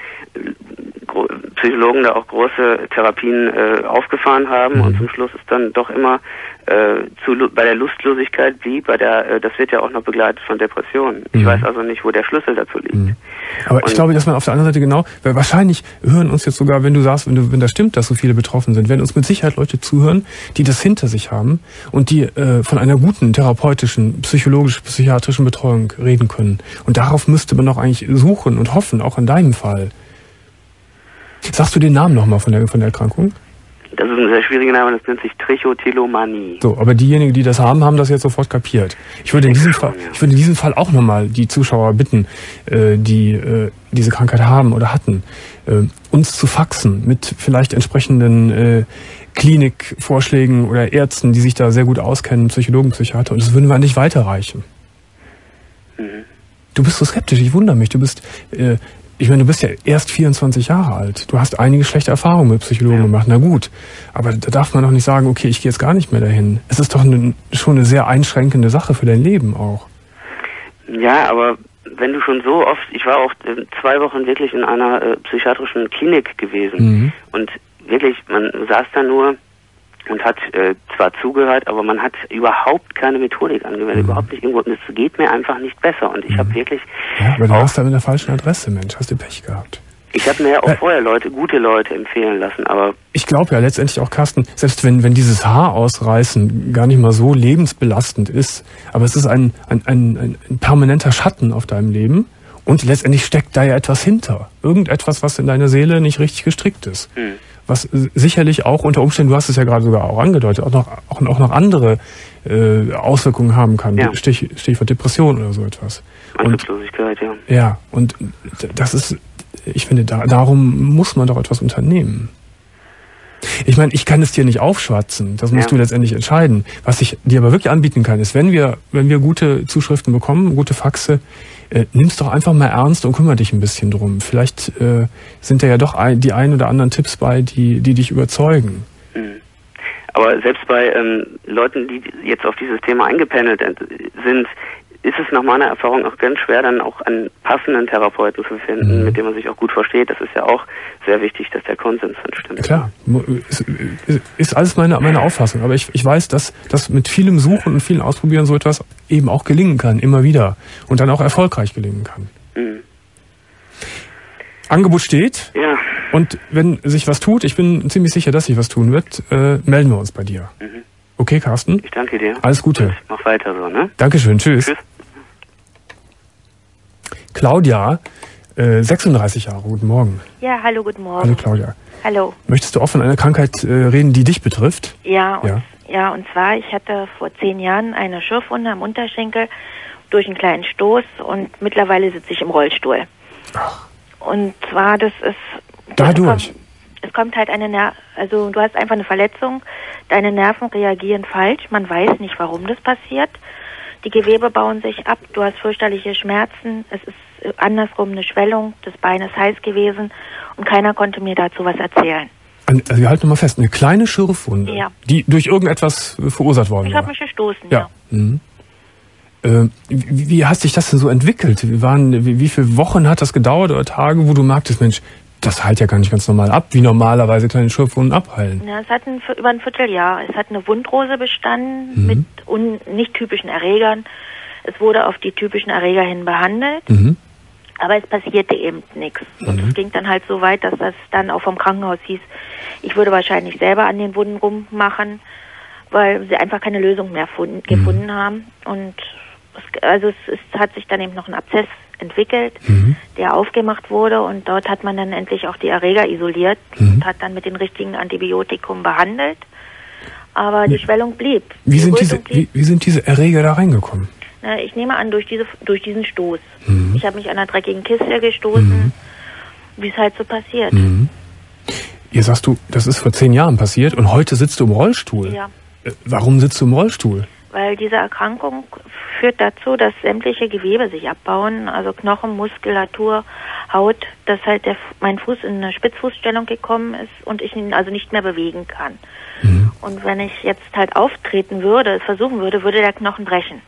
S7: Psychologen da auch große Therapien aufgefahren haben und zum Schluss ist dann doch immer bei der Lustlosigkeit blieb, das wird ja auch noch begleitet von Depressionen. Ich weiß also nicht, wo der Schlüssel dazu liegt.
S2: Aber ich glaube, dass man auf der anderen Seite weil wahrscheinlich hören uns jetzt sogar, wenn du sagst, wenn das stimmt, dass so viele betroffen sind, werden uns mit Sicherheit Leute zuhören, die das hinter sich haben und die von einer guten therapeutischen, psychologisch-psychiatrischen Betreuung reden können. Und darauf müsste man doch eigentlich suchen und hoffen, auch in deinem Fall. Sagst du den Namen nochmal von der Erkrankung?
S7: Das ist ein sehr schwieriger Name, das nennt sich Trichotillomanie.
S2: So, aber diejenigen, die das haben das jetzt sofort kapiert. Ich würde in diesem Fall auch nochmal die Zuschauer bitten, die diese Krankheit haben oder hatten, uns zu faxen mit vielleicht entsprechenden Klinikvorschlägen oder Ärzten, die sich da sehr gut auskennen, Psychologen, Psychiater, und das würden wir an dich weiterreichen. Du bist so skeptisch, ich wundere mich. Du bist ja erst 24 Jahre alt. Du hast einige schlechte Erfahrungen mit Psychologen gemacht. Na gut, aber da darf man doch nicht sagen, okay, ich gehe jetzt gar nicht mehr dahin. Es ist doch schon eine sehr einschränkende Sache für dein Leben auch.
S7: Ja, aber wenn du schon so oft, ich war auch 2 Wochen wirklich in einer psychiatrischen Klinik gewesen und wirklich, man saß da nur und hat zwar zugehört, aber man hat überhaupt keine Methodik angewendet, überhaupt nicht irgendwo. Und es geht mir einfach nicht besser. Und ich habe wirklich...
S2: Ja, aber du warst da mit der falschen Adresse, Mensch. Hast du Pech gehabt.
S7: Ich habe mir ja auch vorher gute Leute empfehlen lassen, aber...
S2: Ich glaube ja letztendlich auch, Carsten, selbst wenn dieses Haarausreißen gar nicht mal so lebensbelastend ist, aber es ist ein permanenter Schatten auf deinem Leben und letztendlich steckt da ja etwas hinter. Irgendetwas, was in deiner Seele nicht richtig gestrickt ist. Was sicherlich auch unter Umständen, du hast es ja gerade sogar auch angedeutet, auch noch andere Auswirkungen haben kann. Ja. Stichwort Depression oder so etwas.
S7: Antriebslosigkeit, ja.
S2: Ja, und das ist, ich finde, darum muss man doch etwas unternehmen. Ich meine, ich kann es dir nicht aufschwatzen, das musst du letztendlich entscheiden. Was ich dir aber wirklich anbieten kann, ist, wenn wir gute Zuschriften bekommen, gute Faxe, nimm's doch einfach mal ernst und kümmere dich ein bisschen drum. Vielleicht sind da ja doch die ein oder anderen Tipps bei, die dich überzeugen.
S7: Aber selbst bei Leuten, die jetzt auf dieses Thema eingependelt sind, ist es nach meiner Erfahrung auch ganz schwer, dann auch einen passenden Therapeuten zu finden, mit dem man sich auch gut versteht. Das ist ja auch sehr wichtig, dass der Konsens dann stimmt.
S2: Klar, ist alles meine Auffassung. Aber ich weiß, dass mit vielem Suchen und vielem Ausprobieren so etwas eben auch gelingen kann, immer wieder. Und dann auch erfolgreich gelingen kann. Mhm. Angebot steht. Ja. Und wenn sich was tut, ich bin ziemlich sicher, dass sich was tun wird, melden wir uns bei dir. Mhm. Okay, Carsten?
S7: Ich danke dir.
S2: Alles Gute.
S7: Und mach weiter so, ne?
S2: Dankeschön, tschüss. Tschüss. Claudia, 36 Jahre, guten Morgen.
S8: Ja, hallo, guten Morgen.
S2: Hallo Claudia.
S8: Hallo.
S2: Möchtest du auch von einer Krankheit reden, die dich betrifft?
S8: Ja, und zwar, ich hatte vor 10 Jahren eine Schürfwunde am Unterschenkel durch einen kleinen Stoß und mittlerweile sitze ich im Rollstuhl. Ach. Und zwar, das ist...
S2: Dadurch?
S8: Es kommt halt also du hast einfach eine Verletzung, deine Nerven reagieren falsch, man weiß nicht, warum das passiert. Die Gewebe bauen sich ab, du hast fürchterliche Schmerzen, es ist andersrum eine Schwellung, das Bein ist heiß gewesen und keiner konnte mir dazu was erzählen.
S2: Also wir halten mal fest, eine kleine Schürfwunde, die durch irgendetwas verursacht worden ist.
S8: Ich habe mich gestoßen, ja.
S2: Mhm. Wie hat sich das denn so entwickelt? Wie viele Wochen hat das gedauert oder Tage, wo du merktest, Mensch, das heilt ja gar nicht ganz normal ab, wie normalerweise kleine Schürfwunden abheilen?
S8: Ja, es hat über ein Vierteljahr. Es hat eine Wundrose bestanden mit nicht typischen Erregern. Es wurde auf die typischen Erreger hin behandelt, aber es passierte eben nichts. Und es ging dann halt so weit, dass das dann auch vom Krankenhaus hieß, ich würde wahrscheinlich selber an den Wunden rummachen, weil sie einfach keine Lösung mehr gefunden haben. Und es hat sich dann eben noch ein Abszess entwickelt, der aufgemacht wurde und dort hat man dann endlich auch die Erreger isoliert und hat dann mit den richtigen Antibiotikum behandelt. Aber die Schwellung blieb.
S2: Wie sind diese Erreger da reingekommen?
S8: Na, ich nehme an, durch diesen Stoß. Ich habe mich an einer dreckigen Kiste gestoßen, wie es halt so passiert.
S2: Ihr sagst du, das ist vor 10 Jahren passiert und heute sitzt du im Rollstuhl.
S8: Ja.
S2: Warum sitzt du im Rollstuhl?
S8: Weil diese Erkrankung führt dazu, dass sämtliche Gewebe sich abbauen, also Knochen, Muskulatur, Haut, dass halt mein Fuß in eine Spitzfußstellung gekommen ist und ich ihn also nicht mehr bewegen kann. Und wenn ich jetzt halt es versuchen würde, würde der Knochen brechen.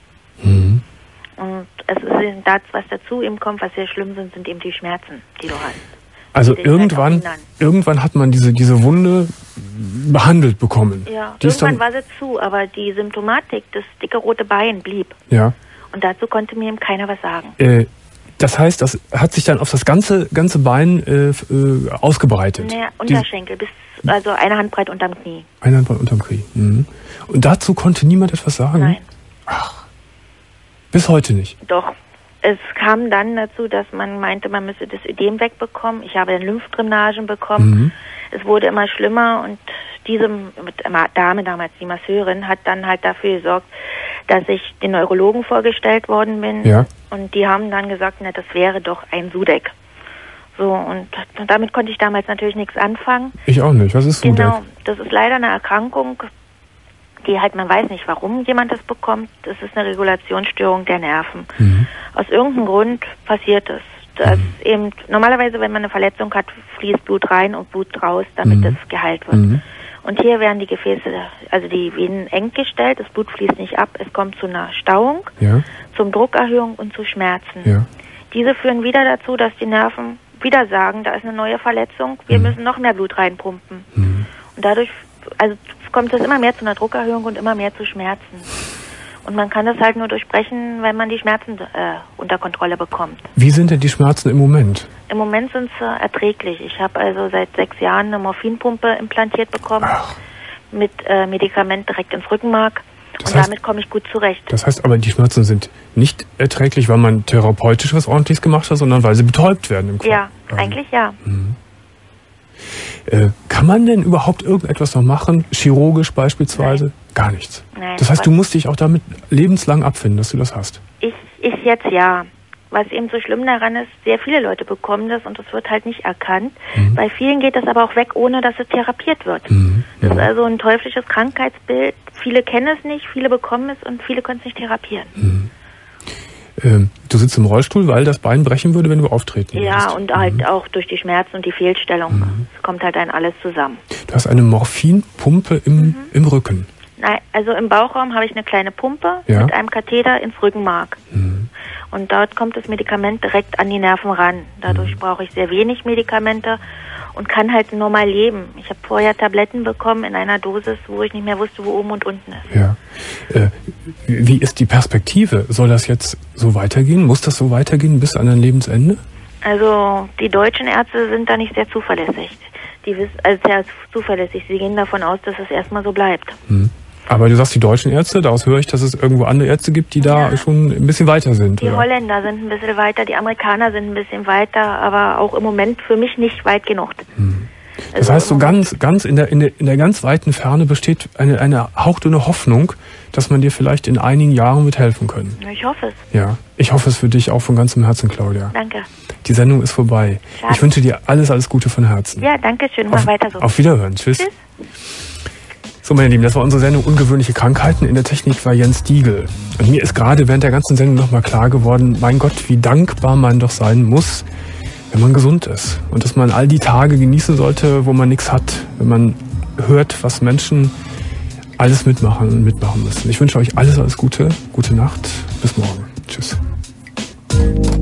S8: Und es ist das, was dazu eben kommt, was sehr schlimm sind eben die Schmerzen, die du hast.
S2: Also irgendwann hat man diese Wunde behandelt bekommen.
S8: Ja, irgendwann war sie zu, aber die Symptomatik, das dicke rote Bein blieb.
S2: Ja.
S8: Und dazu konnte mir eben keiner was sagen.
S2: Das heißt, das hat sich dann auf das ganze Bein ausgebreitet?
S8: Naja, Unterschenkel, also eine Handbreit unterm Knie.
S2: Eine Handbreit unterm Knie. Und dazu konnte niemand etwas sagen?
S8: Nein.
S2: Ach, bis heute nicht?
S8: Doch. Es kam dann dazu, dass man meinte, man müsse das Ödem wegbekommen. Ich habe dann Lymphdrainagen bekommen. Es wurde immer schlimmer und diese Dame, damals die Masseurin, hat dann halt dafür gesorgt, dass ich den Neurologen vorgestellt worden bin.
S2: Ja.
S8: Und die haben dann gesagt, na, das wäre doch ein Sudeck. So, und damit konnte ich damals natürlich nichts anfangen.
S2: Ich auch nicht. Was ist Sudeck?
S8: Genau, das ist leider eine Erkrankung, die halt, man weiß nicht, warum jemand das bekommt. Das ist eine Regulationsstörung der Nerven. Aus irgendeinem Grund passiert es. Das eben, normalerweise, wenn man eine Verletzung hat, fließt Blut rein und Blut raus, damit es geheilt wird. Und hier werden die Gefäße, also die Venen eng gestellt, das Blut fließt nicht ab, es kommt zu einer Stauung, zum Druckerhöhung und zu Schmerzen.
S2: Ja.
S8: Diese führen wieder dazu, dass die Nerven wieder sagen, da ist eine neue Verletzung, wir müssen noch mehr Blut reinpumpen. Und dadurch, also kommt es immer mehr zu einer Druckerhöhung und immer mehr zu Schmerzen. Und man kann das halt nur durchbrechen, wenn man die Schmerzen unter Kontrolle bekommt.
S2: Wie sind denn die Schmerzen im Moment?
S8: Im Moment sind sie erträglich. Ich habe also seit 6 Jahren eine Morphinpumpe implantiert bekommen, mit Medikament direkt ins Rückenmark. Und damit komme ich gut zurecht.
S2: Das heißt aber, die Schmerzen sind nicht erträglich, weil man therapeutisch was Ordentliches gemacht hat, sondern weil sie betäubt werden im Körper.
S8: Ja, eigentlich ja.
S2: Kann man denn überhaupt irgendetwas noch machen? Chirurgisch beispielsweise? Nein. Gar nichts.
S8: Nein,
S2: das heißt, du musst dich auch damit lebenslang abfinden, dass du das hast.
S8: Ich jetzt ja. Was eben so schlimm daran ist, sehr viele Leute bekommen das und es wird halt nicht erkannt. Bei vielen geht das aber auch weg, ohne dass es therapiert wird. Das ist also ein teuflisches Krankheitsbild. Viele kennen es nicht, viele bekommen es und viele können es nicht therapieren.
S2: Du sitzt im Rollstuhl, weil das Bein brechen würde, wenn du auftreten würdest.
S8: Ja, und halt auch durch die Schmerzen und die Fehlstellung. Es kommt halt dann alles zusammen.
S2: Du hast eine Morphinpumpe im Rücken.
S8: Nein, also im Bauchraum habe ich eine kleine Pumpe mit einem Katheter ins Rückenmark. Und dort kommt das Medikament direkt an die Nerven ran. Dadurch brauche ich sehr wenig Medikamente und kann halt normal leben. Ich habe vorher Tabletten bekommen in einer Dosis, wo ich nicht mehr wusste, wo oben und unten ist.
S2: Ja. Wie ist die Perspektive? Soll das jetzt so weitergehen? Muss das so weitergehen bis an dein Lebensende?
S8: Also die deutschen Ärzte sind da nicht sehr zuverlässig. Die wissen, also sehr zuverlässig. Sie gehen davon aus, dass es erstmal so bleibt.
S2: Aber du sagst die deutschen Ärzte, daraus höre ich, dass es irgendwo andere Ärzte gibt, die da schon ein bisschen weiter sind.
S8: Die Holländer sind ein bisschen weiter, die Amerikaner sind ein bisschen weiter, aber auch im Moment für mich nicht weit genug.
S2: Das heißt, so ganz in der ganz weiten Ferne besteht eine hauchdünne Hoffnung, dass man dir vielleicht in einigen Jahren wird helfen können.
S8: Ich hoffe es.
S2: Ja, ich hoffe es für dich auch von ganzem Herzen, Claudia.
S8: Danke.
S2: Die Sendung ist vorbei. Schade. Ich wünsche dir alles Gute von Herzen.
S8: Ja, danke schön. Mach weiter so.
S2: Auf Wiederhören. Tschüss. So, meine Lieben, das war unsere Sendung Ungewöhnliche Krankheiten. In der Technik war Jens Diegel. Und mir ist gerade während der ganzen Sendung nochmal klar geworden, mein Gott, wie dankbar man doch sein muss, wenn man gesund ist. Und dass man all die Tage genießen sollte, wo man nichts hat. Wenn man hört, was Menschen alles mitmachen und mitmachen müssen. Ich wünsche euch alles Gute. Gute Nacht. Bis morgen. Tschüss.